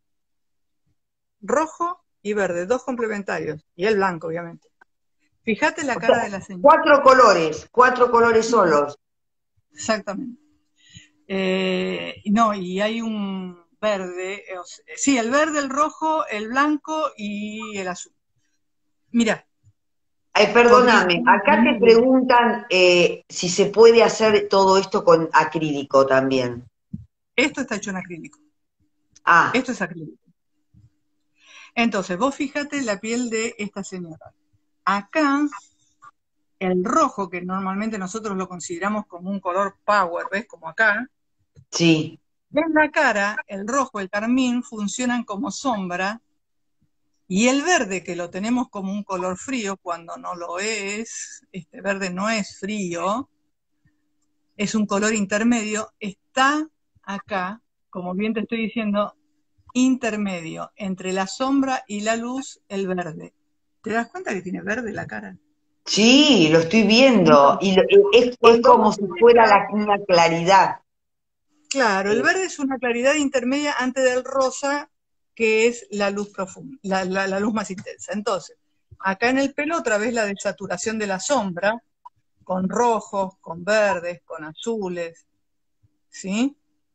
rojo y verde, dos complementarios, y el blanco, obviamente. Fíjate la O sea, cara de la señora. cuatro colores solos. Exactamente. No, y hay verde, sí, el verde, el rojo, el blanco y el azul. Mira, Ay, porque perdóname, acá te preguntan si se puede hacer todo esto con acrílico también. esto está hecho en acrílico. Ah, Esto es acrílico. Entonces, vos fíjate la piel de esta señora. Acá, el rojo, que normalmente nosotros lo consideramos como un color power, ¿ves? Como acá. sí. En la cara, el rojo, el carmín, funcionan como sombra, y el verde, que lo tenemos como un color frío, cuando no lo es, este verde no es frío, es un color intermedio, está acá, como bien te estoy diciendo, intermedio, entre la sombra y la luz, el verde. ¿Te das cuenta que tiene verde la cara? Sí, lo estoy viendo. Entonces, Y es cuando como vos si tenés fuera la... una claridad. Claro, el Eh, verde es una claridad intermedia antes del rosa, que es la luz profunda, la luz más intensa. Entonces, acá en el pelo otra vez la desaturación de la sombra, con rojos, con verdes, con azules, ¿sí?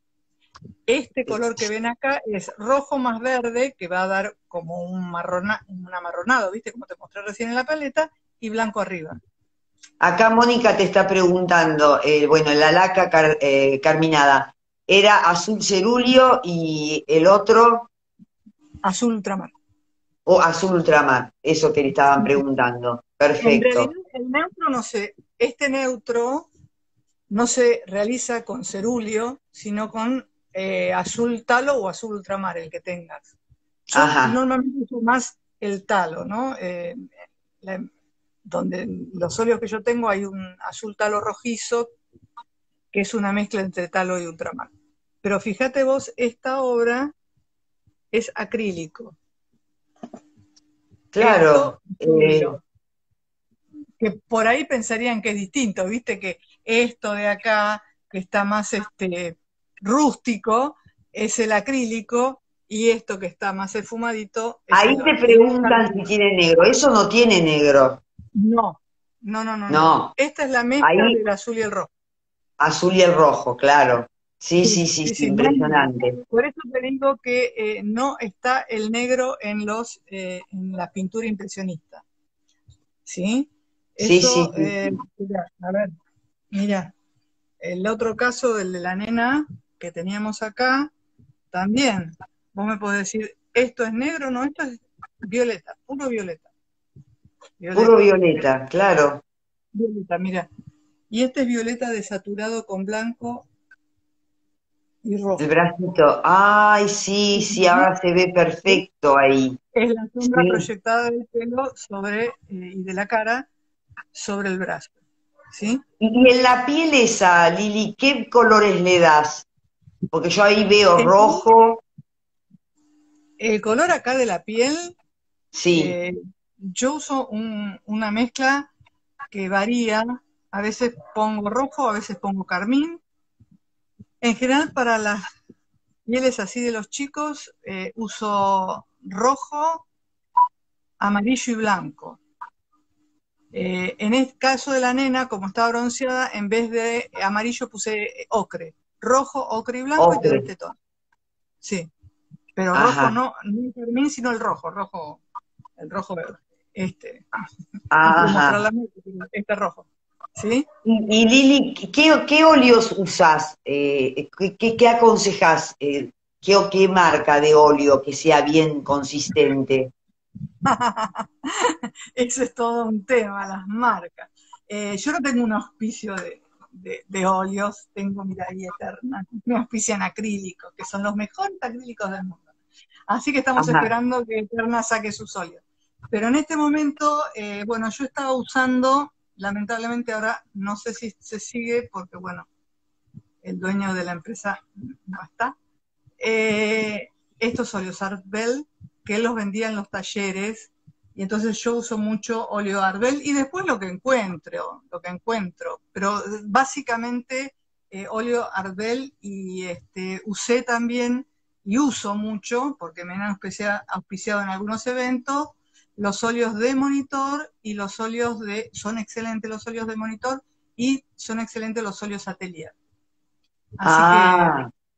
Este color que ven acá es rojo más verde, que va a dar como un amarronado, ¿viste? Como te mostré recién en la paleta, y blanco arriba. Acá Mónica te está preguntando, bueno, la laca carminada, ¿era azul cerúleo y el otro, Azul ultramar. o azul ultramar? Eso que le estaban preguntando. En realidad, Perfecto. el neutro no se, este neutro no se realiza con cerúleo, sino con azul talo o azul ultramar, el que tengas. Yo Ajá. normalmente uso más el talo, ¿no? La- donde los óleos que yo tengo hay un azul talo rojizo, que es una mezcla entre talo y ultramar. Pero fíjate vos, esta obra es acrílico. Claro. Esto, que por ahí pensarían que es distinto, viste que esto de acá, que está más rústico, es el acrílico, y esto que está más esfumadito es Ahí el te óleo. Y esto preguntan si tiene negro. Eso no tiene negro. no, no, no, no, no. No. Esta es la mezcla Ahí del azul y el rojo. azul y el rojo, claro. Sí, Sí, sí, sí, sí, sí, sí, no es negro. impresionante. Por eso te digo que no está el negro en en la pintura impresionista, ¿sí? Sí, sí, Eso, sí, sí. mira, a ver, mira, el otro caso, el de la nena que teníamos acá, también, vos me podés decir, ¿esto es negro? No, esto es violeta, puro violeta, Puro violeta, violeta, claro. violeta, mira. Y este es violeta desaturado con blanco y El rojo. bracito. Ay, sí, sí, ahora se ve perfecto ahí. Es la sombra Sí. proyectada del pelo sobre, y de la cara sobre el brazo, ¿sí? Y en la piel esa, Lili, ¿qué colores le das? Porque yo ahí veo El, rojo, el color acá de la piel, sí, eh, yo uso una mezcla que varía, a veces pongo rojo, a veces pongo carmín. En general para las pieles así de los chicos uso rojo, amarillo y blanco. En el caso de la nena, como estaba bronceada, en vez de amarillo puse ocre. Rojo, ocre y blanco y te da ocre. este tono. Sí, pero rojo Ajá, no, no el carmín, sino el rojo verde. Este, no quiero mostrar ajá. la marca, pero este rojo. ¿Sí? Y Lili, ¿qué óleos usás? ¿Qué aconsejás? ¿Qué marca de óleo que sea bien consistente? Ese es todo un tema, las marcas. Yo no tengo un auspicio de óleos, tengo, mira, ahí Eterna, me auspician acrílicos, que son los mejores acrílicos del mundo. Así que estamos Ajá, esperando que Eterna saque sus óleos. Pero en este momento, bueno, yo estaba usando, lamentablemente ahora no sé si se sigue, porque bueno, el dueño de la empresa no está. Estos óleos Arbel, que él los vendía en los talleres, y entonces yo uso mucho óleo Arbel y después lo que encuentro, pero básicamente óleo Arbel, y usé también y uso mucho, porque me han auspiciado en algunos eventos, los óleos de Monitor y los óleos son excelentes los óleos de Monitor y son excelentes los óleos Atelier. Así que ah,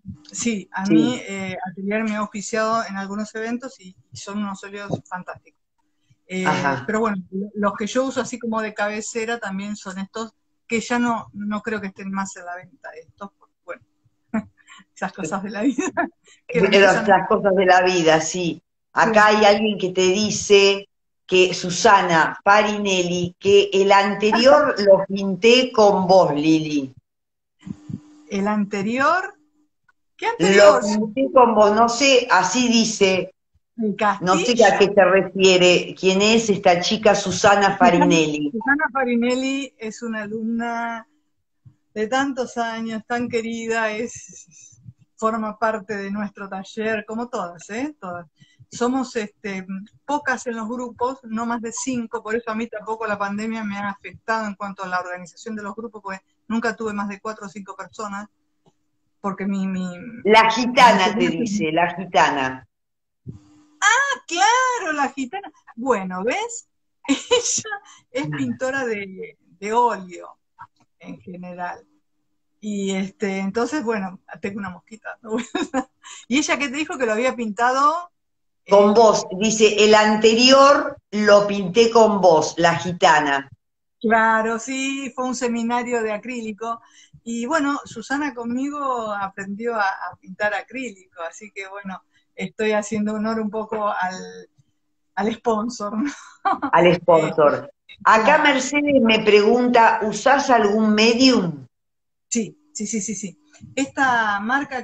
Sí, a Sí. mí Atelier me ha auspiciado en algunos eventos y son unos óleos fantásticos. Ajá. Pero bueno, los que yo uso así como de cabecera también son estos, que ya no creo que estén más en la venta estos, porque bueno, esas cosas de la vida que me Pero empiezan a... las cosas de la vida, sí. Acá Sí. hay alguien que te dice que Susana Farinelli, que el anterior lo pinté con vos, Lili. El anterior, ¿qué Lo anterior? pinté con vos, no sé, así dice, El no sé a qué castillo. se refiere, quién es esta chica Susana Susana, Farinelli. Susana Farinelli es una alumna de tantos años, tan querida, forma parte de nuestro taller, como todas, ¿eh? Todas. Somos pocas en los grupos, no más de 5, por eso a mí tampoco la pandemia me ha afectado en cuanto a la organización de los grupos, porque nunca tuve más de 4 o 5 personas, porque La las gitana te diferencias... dice, la gitana. ¡Ah, claro, la gitana! Bueno, ¿ves? Ella es pintora de óleo en general. Y entonces, bueno, tengo una mosquita. ¿No? Y ella que te dijo que lo había pintado, Con eh, vos, dice, el anterior lo pinté con vos, la gitana. claro, sí, fue un seminario de acrílico. Y bueno, Susana conmigo aprendió a pintar acrílico, así que bueno, estoy haciendo honor un poco al sponsor, ¿no? Al Eh, sponsor. Acá claro, Mercedes me pregunta, ¿usás algún medium? sí, sí, sí, sí, sí. Esta marca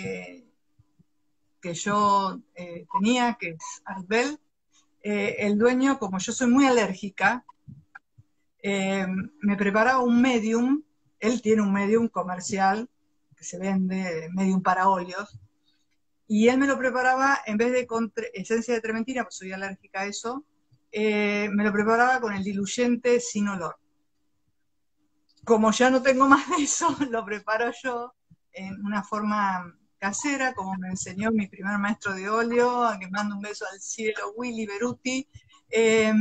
que yo tenía, que es Arbel, el dueño, como yo soy muy alérgica, me preparaba un medium, él tiene un medium comercial que se vende, medium para óleos, y él me lo preparaba en vez de con esencia de trementina, pues soy alérgica a eso, me lo preparaba con el diluyente sin olor. Como ya no tengo más de eso, lo preparo yo en una forma casera, como me enseñó mi primer maestro de óleo, a que mando un beso al cielo, Willy Beruti. Eh,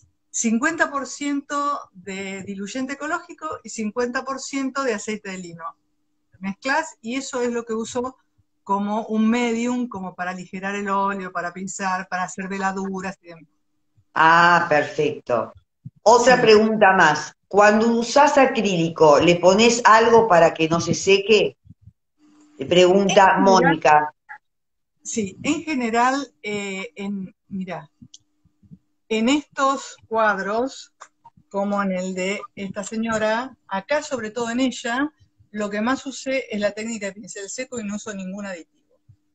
50% de diluyente ecológico y 50% de aceite de lino. Mezclas y eso es lo que uso como un medium, como para aligerar el óleo, para pinzar, para hacer veladuras y demás. Ah, perfecto. Otra Sí, pregunta más. Cuando usás acrílico, ¿le pones algo para que no se seque? Le en pregunta general, Mónica. sí, en general, mira, en estos cuadros, como en el de esta señora, acá sobre todo en ella, lo que más usé es la técnica de pincel seco y no uso ningún aditivo.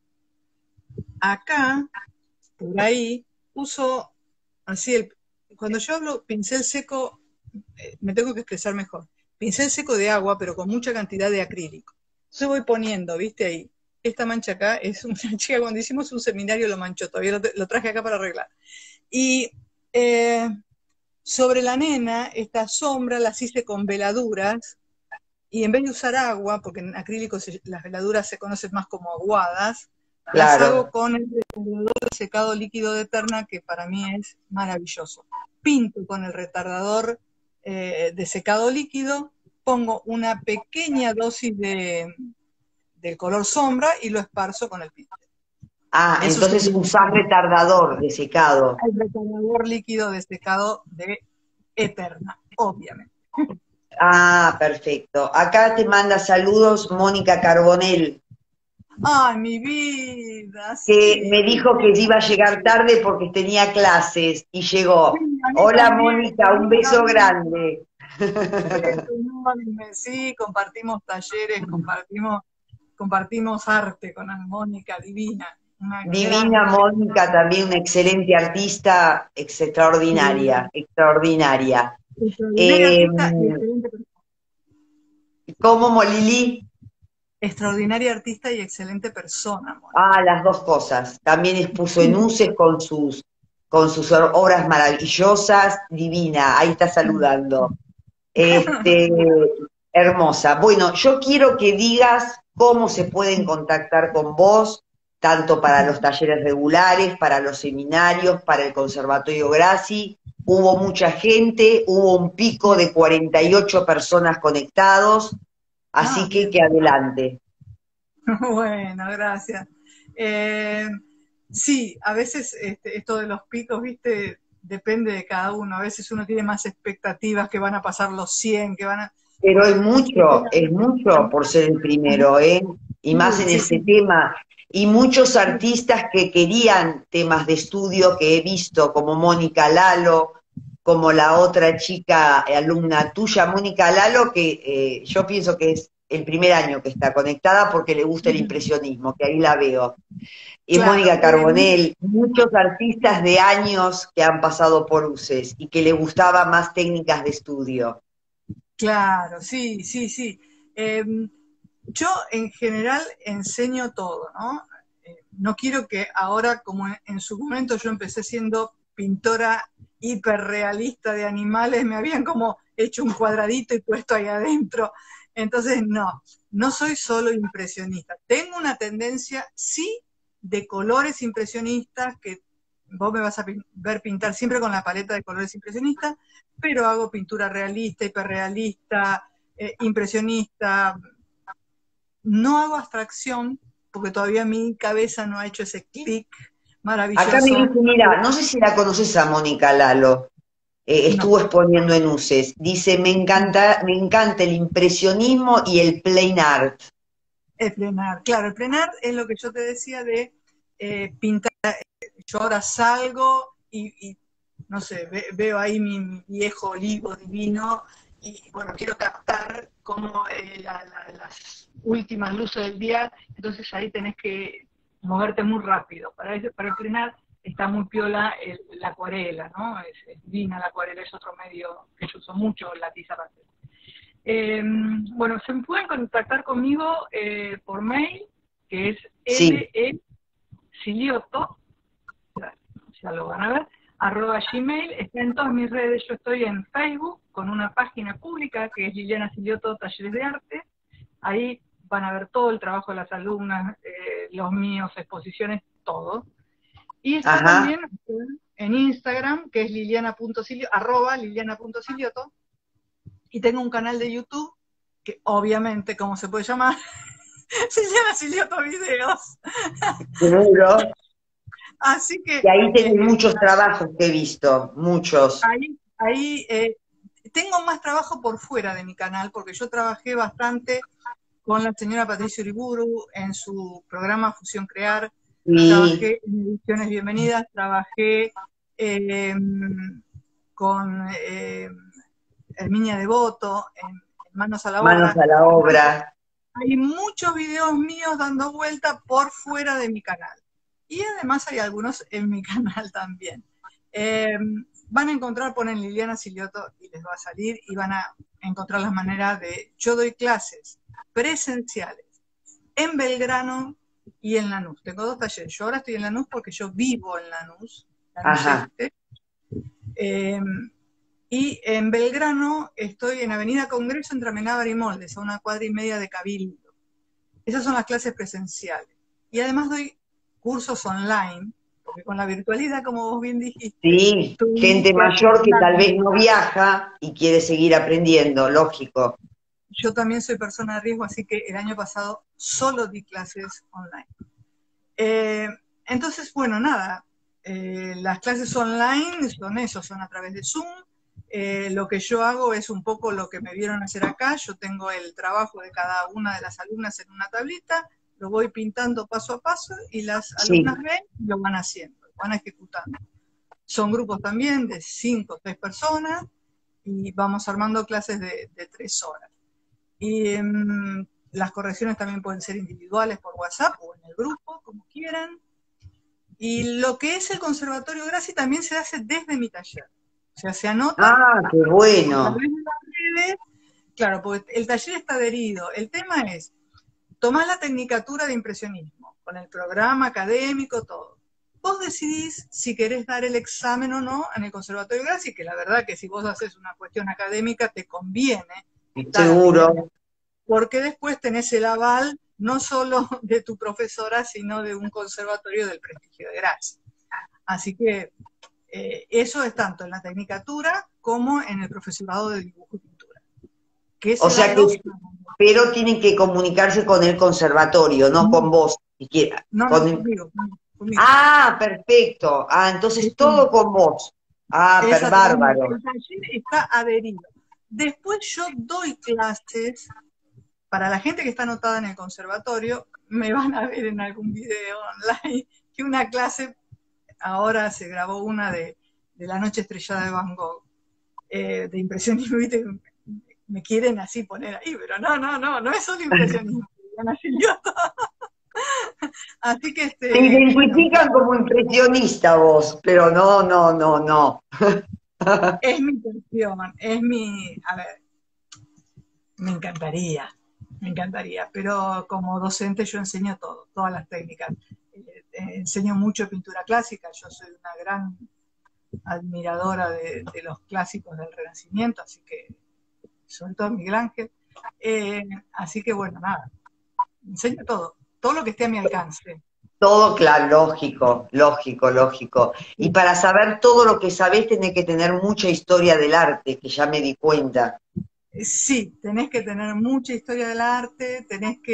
Acá, por ahí, uso así, cuando yo hablo pincel seco, me tengo que expresar mejor. Pincel seco de agua, pero con mucha cantidad de acrílico. Entonces voy poniendo, viste ahí, esta mancha acá es una chica, cuando hicimos un seminario lo manchó, todavía lo traje acá para arreglar. Y eh, sobre la nena, estas sombras las hice con veladuras, y en vez de usar agua, porque en acrílico las veladuras se conocen más como aguadas, las hago Claro. con el retardador de secado líquido de Eterna, que para mí es maravilloso. Pinto con el retardador de secado líquido, pongo una pequeña dosis del color sombra y lo esparzo con el pincel. Ah, Eso entonces sería usás retardador de secado. el retardador líquido de secado de Eterna, obviamente. Ah, perfecto. Acá te manda saludos Mónica Carbonell, Ay, mi vida, que sí. me dijo que iba a llegar tarde porque tenía clases y Sí, llegó. a mí Hola también, Mónica, un beso grande. un beso enorme, sí, compartimos talleres, compartimos arte con Mónica, divina, una Divina gran Mónica, también una excelente artista, extraordinaria, extraordinaria. extraordinaria Eh, artista y excelente persona. ¿Cómo Molili? Extraordinaria artista y excelente persona, Mónica. Ah, las dos cosas. También expuso en UCES con sus obras maravillosas, divina, ahí está saludando. Este, hermosa. Bueno, yo quiero que digas cómo se pueden contactar con vos, tanto para los talleres regulares, para los seminarios, para el Conservatorio Grassi. Hubo mucha gente, hubo un pico de 48 personas conectados, Ah, así que bien. adelante. Bueno, gracias. Sí, a veces esto de los picos, viste, depende de cada uno. A veces uno tiene más expectativas que van a pasar los 100, que van a... Pero Bueno, es mucho por ser el primero, ¿eh? Y más sí, en sí, ese sí. tema. Y muchos Sí. artistas que querían temas de estudio que he visto, como Mónica Lalo, como la otra chica alumna tuya, Mónica Lalo, que yo pienso que es el primer año que está conectada porque le gusta el impresionismo, que ahí la veo. Y Claro, Mónica Carbonell, muchos artistas de años que han pasado por UCES y que le gustaba más técnicas de estudio. claro, sí, sí, sí. Yo en general enseño todo, ¿no? No quiero que ahora, como en su momento yo empecé siendo pintora hiperrealista de animales, me habían como hecho un cuadradito y puesto ahí adentro. Entonces, no, no soy solo impresionista. Tengo una tendencia, sí, de colores impresionistas, que vos me vas a ver pintar siempre con la paleta de colores impresionistas, pero hago pintura realista, hiperrealista, impresionista, no hago abstracción, porque todavía mi cabeza no ha hecho ese clic Acá me maravilloso. dice, mira, no sé si la conoces a Mónica Lalo, No, estuvo exponiendo en UCES. Dice, me encanta el impresionismo y el plain art. el plenar. Claro, el plenar es lo que yo te decía de pintar. Yo ahora salgo y no sé, veo ahí mi viejo olivo divino y bueno, quiero captar como las últimas luces del día, entonces ahí tenés que moverte muy rápido. Para el plenar está muy piola la acuarela, ¿no? Es divina la acuarela, es otro medio que yo uso mucho, la tiza para hacer. Bueno, se pueden contactar conmigo por mail, que es Sí, lecilioto, ya lo van a ver, @gmail, está en todas mis redes, yo estoy en Facebook con una página pública que es Liliana Silioto Talleres de Arte, ahí van a ver todo el trabajo de las alumnas, los míos, exposiciones, todo. Y está ajá. también en Instagram, que es @liliana.silioto, y tengo un canal de YouTube, que obviamente, ¿cómo se puede llamar? Se llama Silioto Videos. Seguro. Así que Y ahí tenés muchos trabajos que he visto, muchos. ahí tengo más trabajo por fuera de mi canal, porque yo trabajé bastante con la señora Patricia Uriburu en su programa Fusión Crear, Y, trabajé en Ediciones Bienvenidas, trabajé eh, con Herminia Devoto en Manos a la manos Obra. a la obra. Hay muchos videos míos dando vuelta por fuera de mi canal. Y además hay algunos en mi canal también. Eh, Van a encontrar, ponen Liliana Silioto y les va a salir y van a encontrar las maneras de... Yo doy clases presenciales en Belgrano y en Lanús. Tengo dos talleres. Yo ahora estoy en Lanús porque yo vivo en Lanús, Lanús Ajá. Este. Eh, y en Belgrano estoy en Avenida Congreso entre Amenábar y Moldes, a una cuadra y media de Cabildo. Esas son las clases presenciales. Y además doy cursos online, porque con la virtualidad, como vos bien dijiste, Sí, tuvimos gente que mayor que tal acoplarnos. vez no viaja y quiere seguir aprendiendo, lógico. Yo también soy persona de riesgo, así que el año pasado solo di clases online. Eh, entonces, bueno, nada, las clases online son eso, son a través de Zoom. Lo que yo hago es un poco lo que me vieron hacer acá. Yo tengo el trabajo de cada una de las alumnas en una tablita, lo voy pintando paso a paso y las Sí, alumnas ven y lo van haciendo, lo van ejecutando. Son grupos también de 5 o 6 personas y vamos armando clases de 3 horas. Y las correcciones también pueden ser individuales por WhatsApp o en el grupo, como quieran. Y lo que es el Conservatorio Grassi también se hace desde mi taller. O sea, se anotan ah, qué a través bueno. de las redes. Claro, porque el taller está adherido. El tema es, tomás la tecnicatura de impresionismo, con el programa académico, todo. Vos decidís si querés dar el examen o no en el Conservatorio Grassi, que la verdad que si vos haces una cuestión académica te conviene estar afiliado, Seguro. porque después tenés el aval no solo de tu profesora, sino de un conservatorio del prestigio de Grassi. Así que eso es tanto en la tecnicatura como en el profesorado de dibujo y pintura. que O se sea dan que, los... pero tienen que comunicarse con el conservatorio, no con vos siquiera. No, no, conmigo, conmigo. Ah, perfecto. Ah, entonces Eso, todo con vos. Ah, es a través bárbaro. del taller, está adherido. Después yo doy clases para la gente que está anotada en el conservatorio. Me van a ver en algún video online que una clase, ahora se grabó una de La noche estrellada de Van Gogh, de impresionismo, ¿viste? Me quieren así poner ahí, pero no es solo impresionismo. Así que Te bueno, identifican como impresionista vos, pero no. es mi pasión, a ver, me encantaría, pero como docente yo enseño todo, todas las técnicas. Enseño mucho pintura clásica, yo soy una gran admiradora de los clásicos del Renacimiento, así que, sobre todo Miguel Ángel. Así que bueno, nada, enseño todo lo que esté a mi alcance. Todo claro, lógico. Y para saber todo lo que sabés tenés que tener mucha historia del arte, que ya me di cuenta. Sí, tenés que tener mucha historia del arte,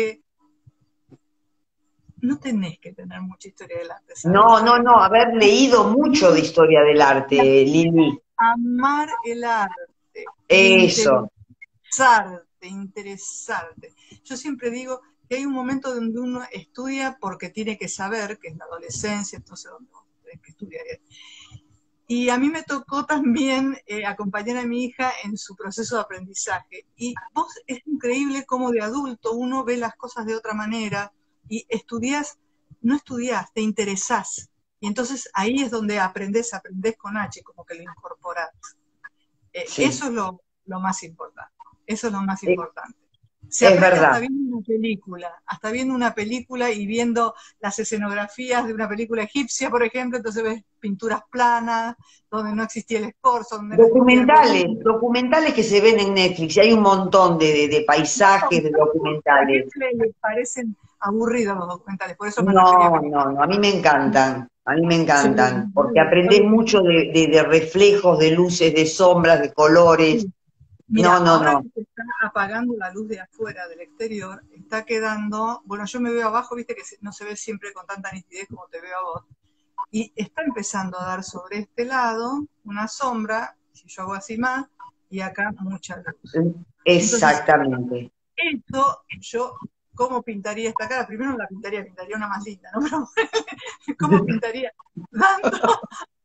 no tenés que tener mucha historia del arte, ¿sabes? No, haber leído mucho de historia del arte, Lili. Amar el arte, Eso, interesarte. Yo siempre digo que hay un momento donde uno estudia porque tiene que saber, que es la adolescencia, entonces donde uno tiene que estudiar. Y a mí me tocó también acompañar a mi hija en su proceso de aprendizaje. Y vos, es increíble cómo de adulto uno ve las cosas de otra manera y no estudiás, te interesás. Y entonces ahí es donde aprendés con H, como que lo incorporás. sí. Eso es lo más importante. Eso es lo más Es, importante. Se es aprende verdad. hasta viendo una película y viendo las escenografías de una película egipcia, por ejemplo, entonces ves pinturas planas, donde no existía el escorzo, donde no existía el volumen. Documentales que se ven en Netflix, y hay un montón de paisajes, de A la documentales. gente le parecen aburridos los documentales, por eso me refería a películas. No, a mí me Sí, encantan, porque aprendés mucho de reflejos, de luces, de sombras, de colores. sí. Mira, ahora No. que se está apagando la luz de afuera, del exterior, está quedando, bueno, yo me veo abajo, viste que no se ve siempre con tanta nitidez como te veo a vos, y está empezando a dar sobre este lado una sombra, si yo hago así más, y acá mucha luz. Entonces, Exactamente. eso yo, ¿cómo pintaría esta cara? Primero la pintaría una más linda, ¿no? Pero ¿cómo pintaría? Dando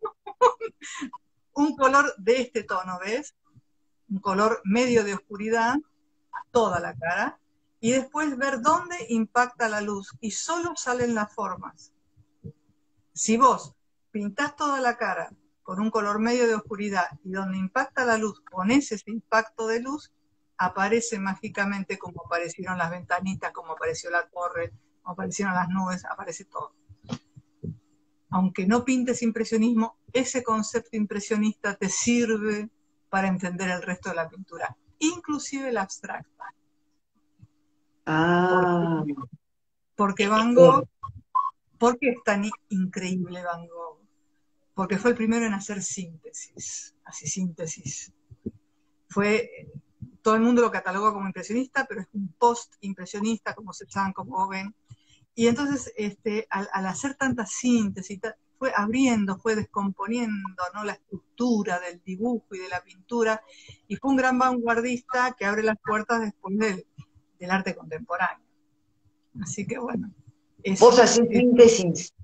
un color de este tono, ¿ves? Un color medio de oscuridad, toda la cara, y después ver dónde impacta la luz, y solo salen las formas. Si vos pintás toda la cara con un color medio de oscuridad y donde impacta la luz pones ese impacto de luz, aparece mágicamente como aparecieron las ventanitas, como apareció la torre, como aparecieron las nubes, aparece todo. Aunque no pintes impresionismo, ese concepto impresionista te sirve para entender el resto de la pintura, inclusive la abstracta. Ah, Porque Van Gogh, ¿por qué es tan increíble Van Gogh? Porque fue el primero en hacer síntesis, así síntesis. Todo el mundo lo cataloga como impresionista, pero es un post-impresionista, como Cézanne, como Gauguin. Y entonces, al hacer tanta síntesis, fue abriendo, fue descomponiendo, ¿no?, la estructura del dibujo y de la pintura, y fue un gran vanguardista que abre las puertas después del arte contemporáneo. Así que bueno. ¿Vos hacés síntesis?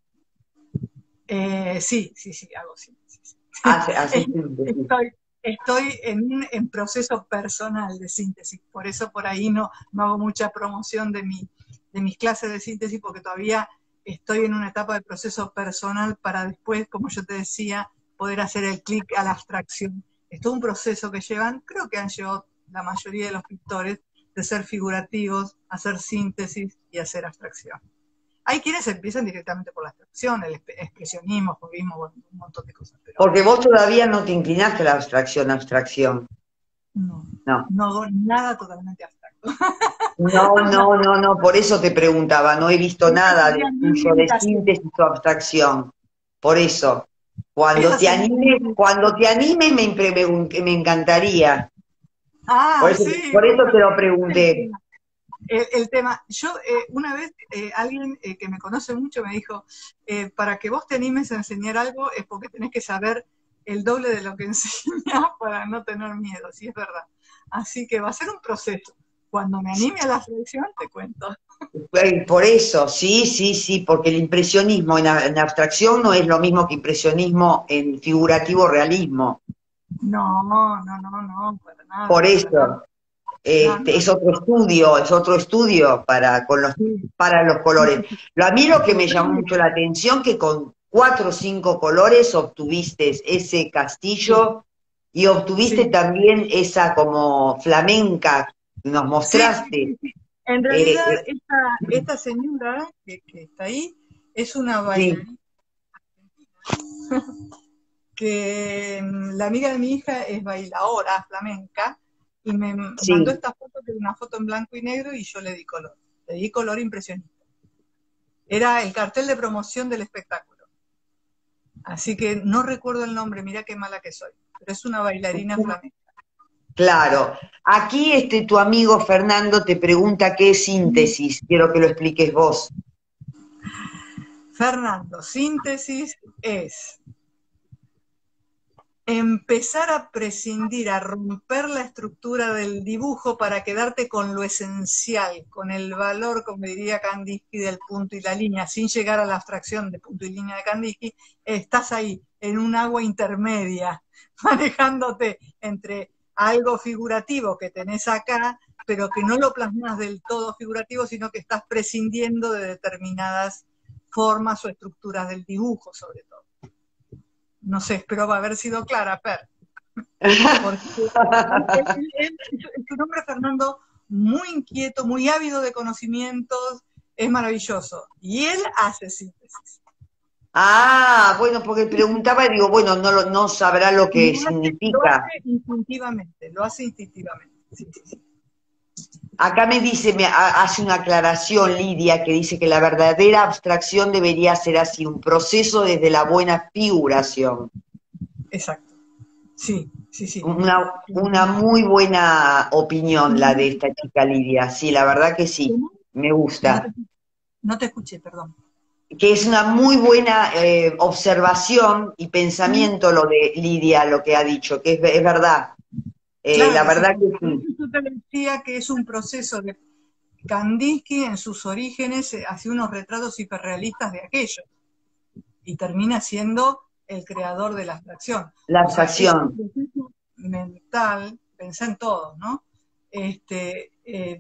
Sí, hago síntesis. Haces síntesis. Estoy en proceso personal de síntesis, por eso por ahí no hago mucha promoción de mis clases de síntesis, porque todavía estoy en una etapa de proceso personal para después, como yo te decía, poder hacer el clic a la abstracción. Es todo un proceso que creo que han llevado la mayoría de los pintores, de ser figurativos, hacer síntesis y hacer abstracción. Hay quienes empiezan directamente por la abstracción, el expresionismo, cubismo, bueno, un montón de cosas. Pero Porque vos todavía no te inclinaste a la abstracción. No hago nada totalmente abstracto. No, por eso te preguntaba, no he visto nada de tuyo de síntesis o abstracción. Por eso, cuando te animes me encantaría. Ah, sí. Por eso te lo pregunté. El tema, yo una vez alguien que me conoce mucho me dijo, para que vos te animes a enseñar algo es porque tenés que saber el doble de lo que enseñás para no tener miedo, sí es verdad. Así que va a ser un proceso. Cuando me anime a la selección te cuento. Por eso, sí, sí, sí, porque el impresionismo en abstracción no es lo mismo que impresionismo en figurativo realismo. No, no, no, no, para Por nada, para nada. eso, No, no. es otro estudio Sí, para los colores. A mí lo que me llamó mucho la atención que con 4 o 5 colores obtuviste ese sí, castillo y obtuviste sí. también esa como flamenca que nos Sí, sí, mostraste. sí, sí. En Eh, realidad, eh, esta señora que está ahí es una sí, bailarina que la amiga de mi hija es bailadora flamenca y me mandó sí. esta foto, que es una foto en blanco y negro, y yo le di color. Le di color impresionista. Era el cartel de promoción del espectáculo. Así que no recuerdo el nombre, mira qué mala que soy. Pero es una bailarina flamenca. Claro. Aquí tu amigo Fernando te pregunta qué es síntesis. Quiero que lo expliques vos. Fernando, síntesis es empezar a prescindir, a romper la estructura del dibujo para quedarte con lo esencial, con el valor, como diría Kandinsky, del punto y la línea, sin llegar a la abstracción de punto y línea de Kandinsky. Estás ahí, en un agua intermedia, manejándote entre algo figurativo que tenés acá, pero que no lo plasmas del todo figurativo, sino que estás prescindiendo de determinadas formas o estructuras del dibujo, sobre todo. No sé, espero haber sido clara, Per. Porque tu nombre, Fernando, muy inquieto, muy ávido de conocimientos, es maravilloso. Y él hace síntesis. Ah, bueno, porque preguntaba y digo, bueno, no sabrá lo que Lo significa. hace instintivamente, lo hace instintivamente. Sí, sí, sí. Acá me dice, hace una aclaración Lidia, que dice que la verdadera abstracción debería ser así, un proceso desde la buena figuración. Exacto. Sí, sí, sí. Una muy buena opinión la de esta chica Lidia, sí, la verdad que sí, ¿Cómo? me No te, gusta. no te escuché, perdón. Que es una muy buena observación y pensamiento lo de Lidia, lo que ha dicho, que es verdad. La Claro, sí, verdad sí. que Por eso sí. yo te decía que es un proceso de Kandinsky en sus orígenes hacía unos retratos hiperrealistas de aquello. Y termina siendo el creador de la abstracción. La O sea, es un abstracción. proceso mental, pensá en todo, ¿no? Este,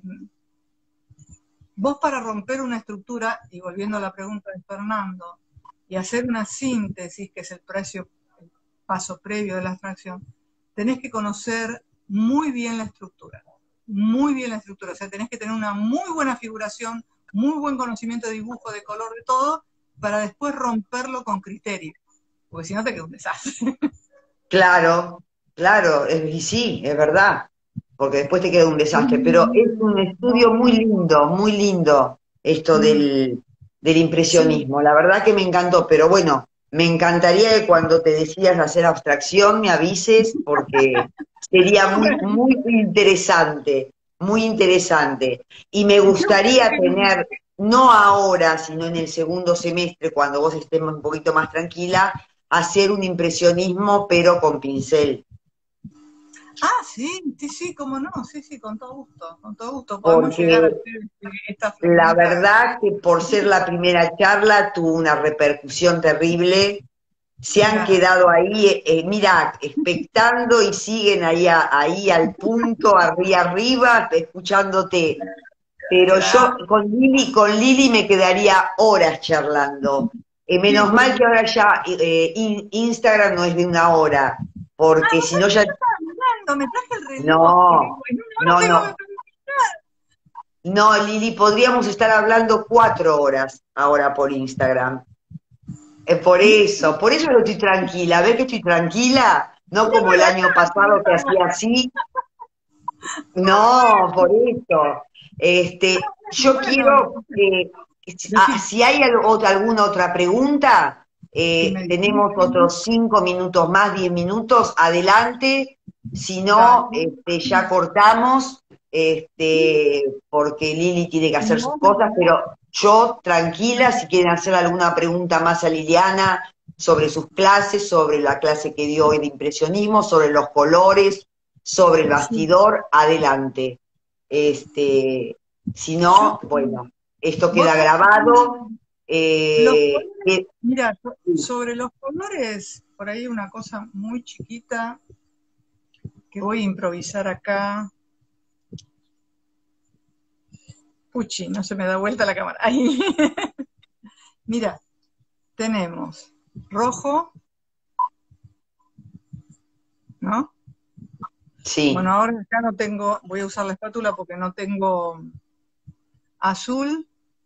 vos para romper una estructura, y volviendo a la pregunta de Fernando, y hacer una síntesis, que es el paso previo de la abstracción, tenés que conocer muy bien la estructura, muy bien la estructura, o sea, tenés que tener una muy buena figuración, muy buen conocimiento de dibujo, de color, de todo, para después romperlo con criterio, porque si no te queda un desastre. Claro, claro, y sí, es verdad, porque después te queda un desastre, pero es un estudio muy lindo esto del Sí, impresionismo. La verdad que me encantó, pero bueno, me encantaría que cuando te decidas hacer abstracción me avises porque sería bueno, muy interesante, muy interesante. Y me yo creo gustaría que tener, no ahora, sino en el segundo semestre, cuando vos estés un poquito más tranquila, hacer un impresionismo, pero con pincel, ah, sí, sí, sí, cómo no, sí, sí, con todo gusto, podemos llegar a porque hacer esta la flamenca. verdad que por ser la primera charla tuvo una repercusión terrible. Se han Claro. quedado ahí, mira, expectando y siguen ahí, ahí al punto, arriba, escuchándote. Pero yo Claro. con Lili me quedaría horas charlando. Sí, Menos pero mal que ahora ya Instagram no es de una hora, porque vos si no sabés que ya... yo estaba mirando, me traje el reloj y digo, No, en una hora no, tengo no. que terminar. No, Lili, podríamos estar hablando 4 horas ahora por Instagram. Por eso yo estoy tranquila. ¿Ves que estoy tranquila? No como Cierre el la año casa, pasado que no. hacía así. Ah, No, por bueno. eso. Yo Bueno, quiero, decime, si hay alguna otra pregunta, si me tenemos dijiste, otros 5 minutos más, 10 minutos. Adelante. Si Dale. no, ya cortamos, porque Lili tiene que Y hacer sus vos, cosas, pero yo tranquila, si quieren hacer alguna pregunta más a Liliana sobre sus clases, sobre la clase que dio hoy de impresionismo, sobre los colores, sobre el sí, bastidor, adelante. Si yo, no, bueno, esto vos queda sabés que grabado. los eh, colores, que- mira, sobre los colores, por ahí una cosa muy chiquita que voy a improvisar acá. Puchi, no se me da vuelta la cámara. Ahí. Mira, tenemos rojo, ¿no? sí, Bueno, ahora acá no tengo, voy a usar la espátula porque no tengo azul,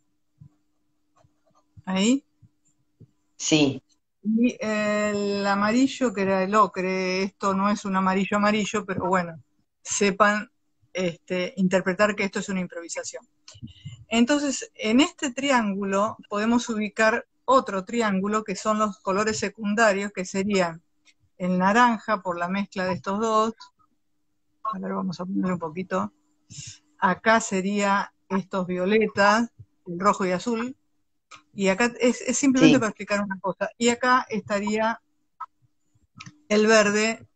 ahí. sí, Y el amarillo, que era el ocre, esto no es un amarillo amarillo, pero bueno, sepan interpretar que esto es una improvisación. Entonces, en este triángulo podemos ubicar otro triángulo que son los colores secundarios, que serían el naranja por la mezcla de estos dos. A ver, vamos a poner un poquito. Acá sería estos violetas, el rojo y azul. Y acá es simplemente sí. para explicar una cosa. Y acá estaría el verde.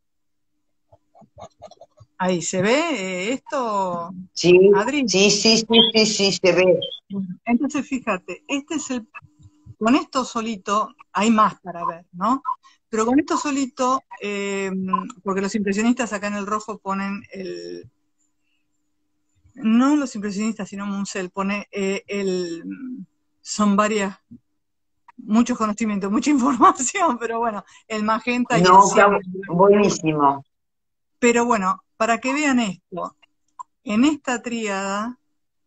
Ahí se ve esto, Sí, Adri. sí, sí, sí, sí, sí, se ve. Bueno, entonces fíjate, con esto solito hay más para ver, ¿no? Pero con esto solito, porque los impresionistas acá en el rojo ponen no los impresionistas, sino Munsell pone son muchos conocimientos, mucha información, pero bueno, el magenta y el No, está cian. buenísimo. Pero bueno, para que vean esto, en esta tríada,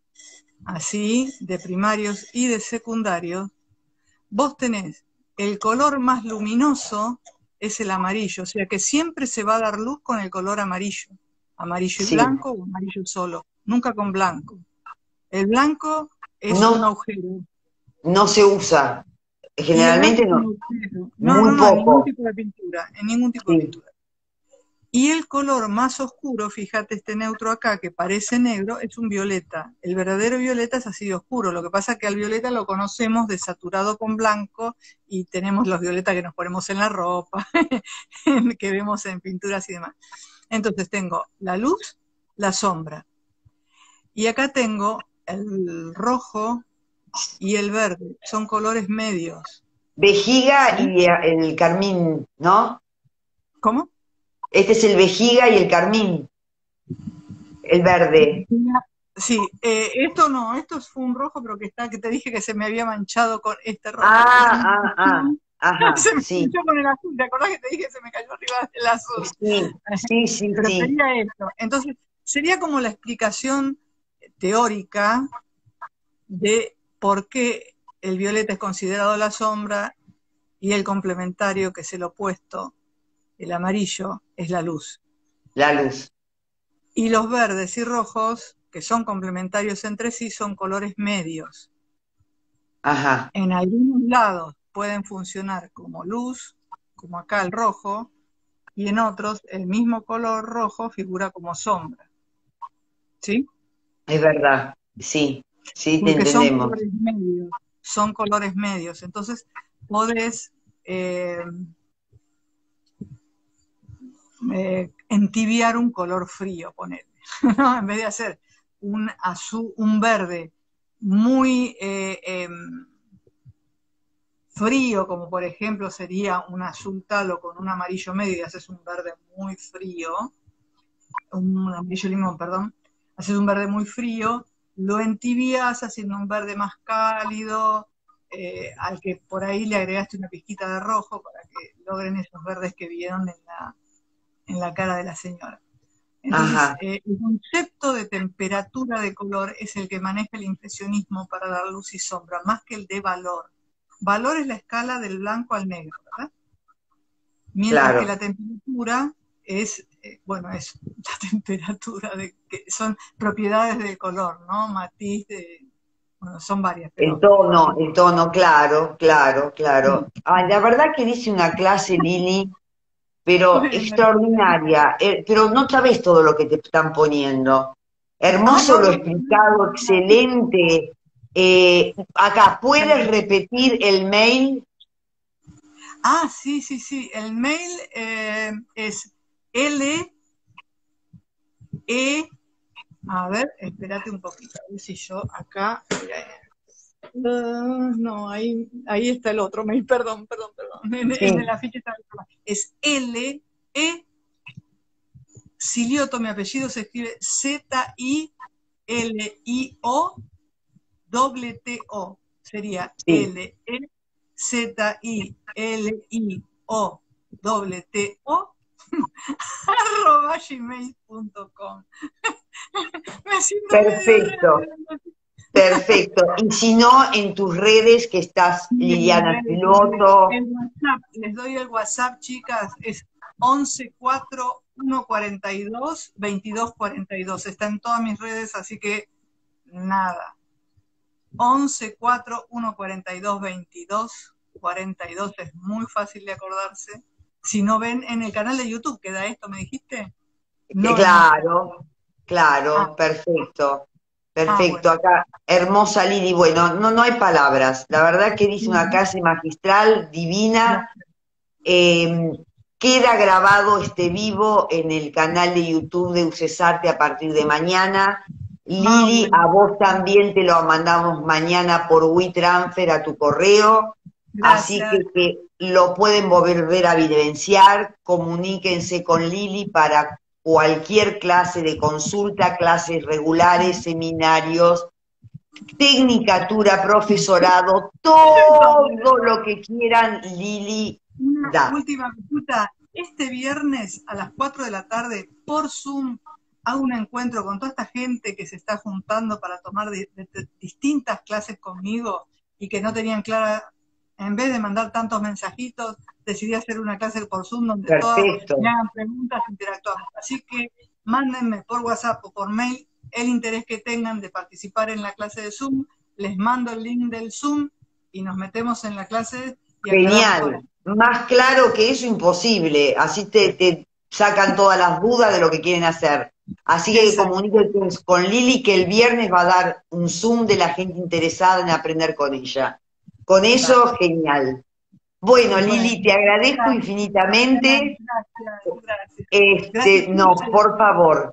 así, de primarios y de secundarios, vos tenés el color más luminoso, es el amarillo, o sea que siempre se va a dar luz con el color amarillo, amarillo y Sí. blanco o amarillo solo, nunca con blanco. El blanco es un No, agujero. no se usa. Y el blanco Generalmente es un no. agujero. No, no, Muy no, en ningún poco. tipo de pintura, en ningún tipo de Sí. pintura. Y el color más oscuro, fíjate este neutro acá que parece negro, es un violeta. El verdadero violeta es así de oscuro. Lo que pasa es que al violeta lo conocemos desaturado con blanco y tenemos los violetas que nos ponemos en la ropa, que vemos en pinturas y demás. Entonces tengo la luz, la sombra. Y acá tengo el rojo y el verde. Son colores medios. Vejiga ¿Sí? y el carmín, ¿no? ¿Cómo? Este es el vejiga y el carmín, el verde. Sí, esto no, esto fue un rojo, pero que te dije que se me había manchado con este rojo. Es Ah, una ah, ah. Ajá, se me sí. manchó con el azul, ¿te acordás que te dije que se me cayó arriba del azul? Sí, sí, sí, Pero sí. sería esto. Entonces, sería como la explicación teórica de por qué el violeta es considerado la sombra y el complementario, que es el opuesto, el amarillo, es la luz. La luz. Y los verdes y rojos, que son complementarios entre sí, son colores medios. Ajá, En algunos lados pueden funcionar como luz, como acá el rojo, y en otros el mismo color rojo figura como sombra. ¿Sí? es verdad. Sí, sí, te Porque entendemos. son colores medios. Entonces podés eh, entibiar un color frío, ponerle. ¿No? En vez de hacer un azul, un verde muy frío, como por ejemplo sería un azul talo con un amarillo medio y haces un verde muy frío, un amarillo limón, perdón, haces un verde muy frío, lo entibias haciendo un verde más cálido, al que por ahí le agregaste una pizquita de rojo para que logren esos verdes que vieron en la cara de la señora. Entonces, Ajá, el concepto de temperatura de color es el que maneja el impresionismo para dar luz y sombra, más que el de valor. Valor es la escala del blanco al negro, ¿verdad? Mientras que claro. la temperatura es, bueno, es la temperatura que son propiedades del color, ¿no? Matiz, bueno, son varias, pero El tono, claro, claro, claro. Ay, la verdad que dice una clase, Lili, pero Bueno, extraordinaria, pero no sabes todo lo que te están poniendo. Hermoso no, lo no, explicado, no. excelente. Acá, ¿puedes repetir el mail? Ah, sí, sí, sí. El mail es L, E, a ver, espérate un poquito, a ver si yo acá. No, ahí está el otro mail, perdón, perdón, perdón. En Sí, la ficha está el otro mail. Es L, E, Silioto, mi apellido se escribe Z-I-L-I-O, doble T-O. Sería sí. L-E-Z-I-L-I-O, doble T-O, arroba gmail.com. Me siento medio Perfecto, raro. perfecto. Y si no, en tus redes que estás Y en mis Liliana redes sociales, Piloto. el WhatsApp, les doy el WhatsApp, chicas, es 11 4 142 22 42. Está en todas mis redes, así que nada. 11 4 142 22 42 es muy fácil de acordarse. Si no ven en el canal de YouTube, ¿queda esto, me dijiste? No en Instagram. Claro, Ah, claro, perfecto, perfecto. bueno. Acá, hermosa Lili, bueno, no hay palabras. La verdad que dice una clase magistral, divina. Gracias. Eh, Queda grabado este vivo en el canal de YouTube de Ucesarte a partir de mañana. Ah, Lili, bueno. a vos también te lo mandamos mañana por WeTransfer a tu correo. Así Gracias. que lo pueden volver a vivenciar. Comuníquense con Lili para cualquier clase de consulta, clases regulares, seminarios, tecnicatura, profesorado, todo lo que quieran, Lili Una da. última cosita. Este viernes a las 4 de la tarde, por Zoom, hago un encuentro con toda esta gente que se está juntando para tomar distintas clases conmigo y que no tenían clara, en vez de mandar tantos mensajitos, decidí hacer una clase por Zoom donde todas me Perfecto. hagan preguntas e interactuamos. Así que mándenme por WhatsApp o por mail el interés que tengan de participar en la clase de Zoom, les mando el link del Zoom y nos metemos en la clase y aclaramos todo. Genial. Más claro que eso, imposible. Así te sacan todas las dudas de lo que quieren hacer. Así que Exacto. comuníquete con Lili que el viernes va a dar un Zoom de la gente interesada en aprender con ella. Con Dale. eso, genial. Bueno, Bueno, Lili, te agradezco gracias. Gracias, infinitamente. gracias. Gracias por No, ustedes. por favor.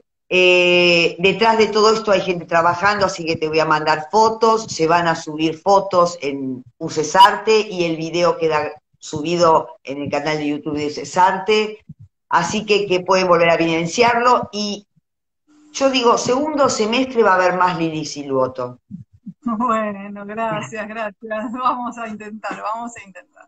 Detrás de todo esto hay gente trabajando, así que te voy a mandar fotos, se van a subir fotos en Ucesarte y el video queda subido en el canal de YouTube de Ucesarte, así que pueden volver a evidenciarlo y yo digo, segundo semestre va a haber más Lili Silvoto. Bueno, gracias, gracias. Vamos a intentar, vamos a intentar.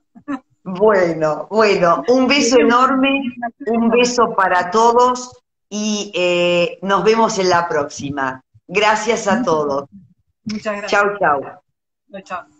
Bueno, bueno, un beso Veremos enorme, en la serie un también. beso para todos y nos vemos en la próxima. Gracias a Muchas todos. gracias. Muchas Chau, gracias. chau. Chao, chao.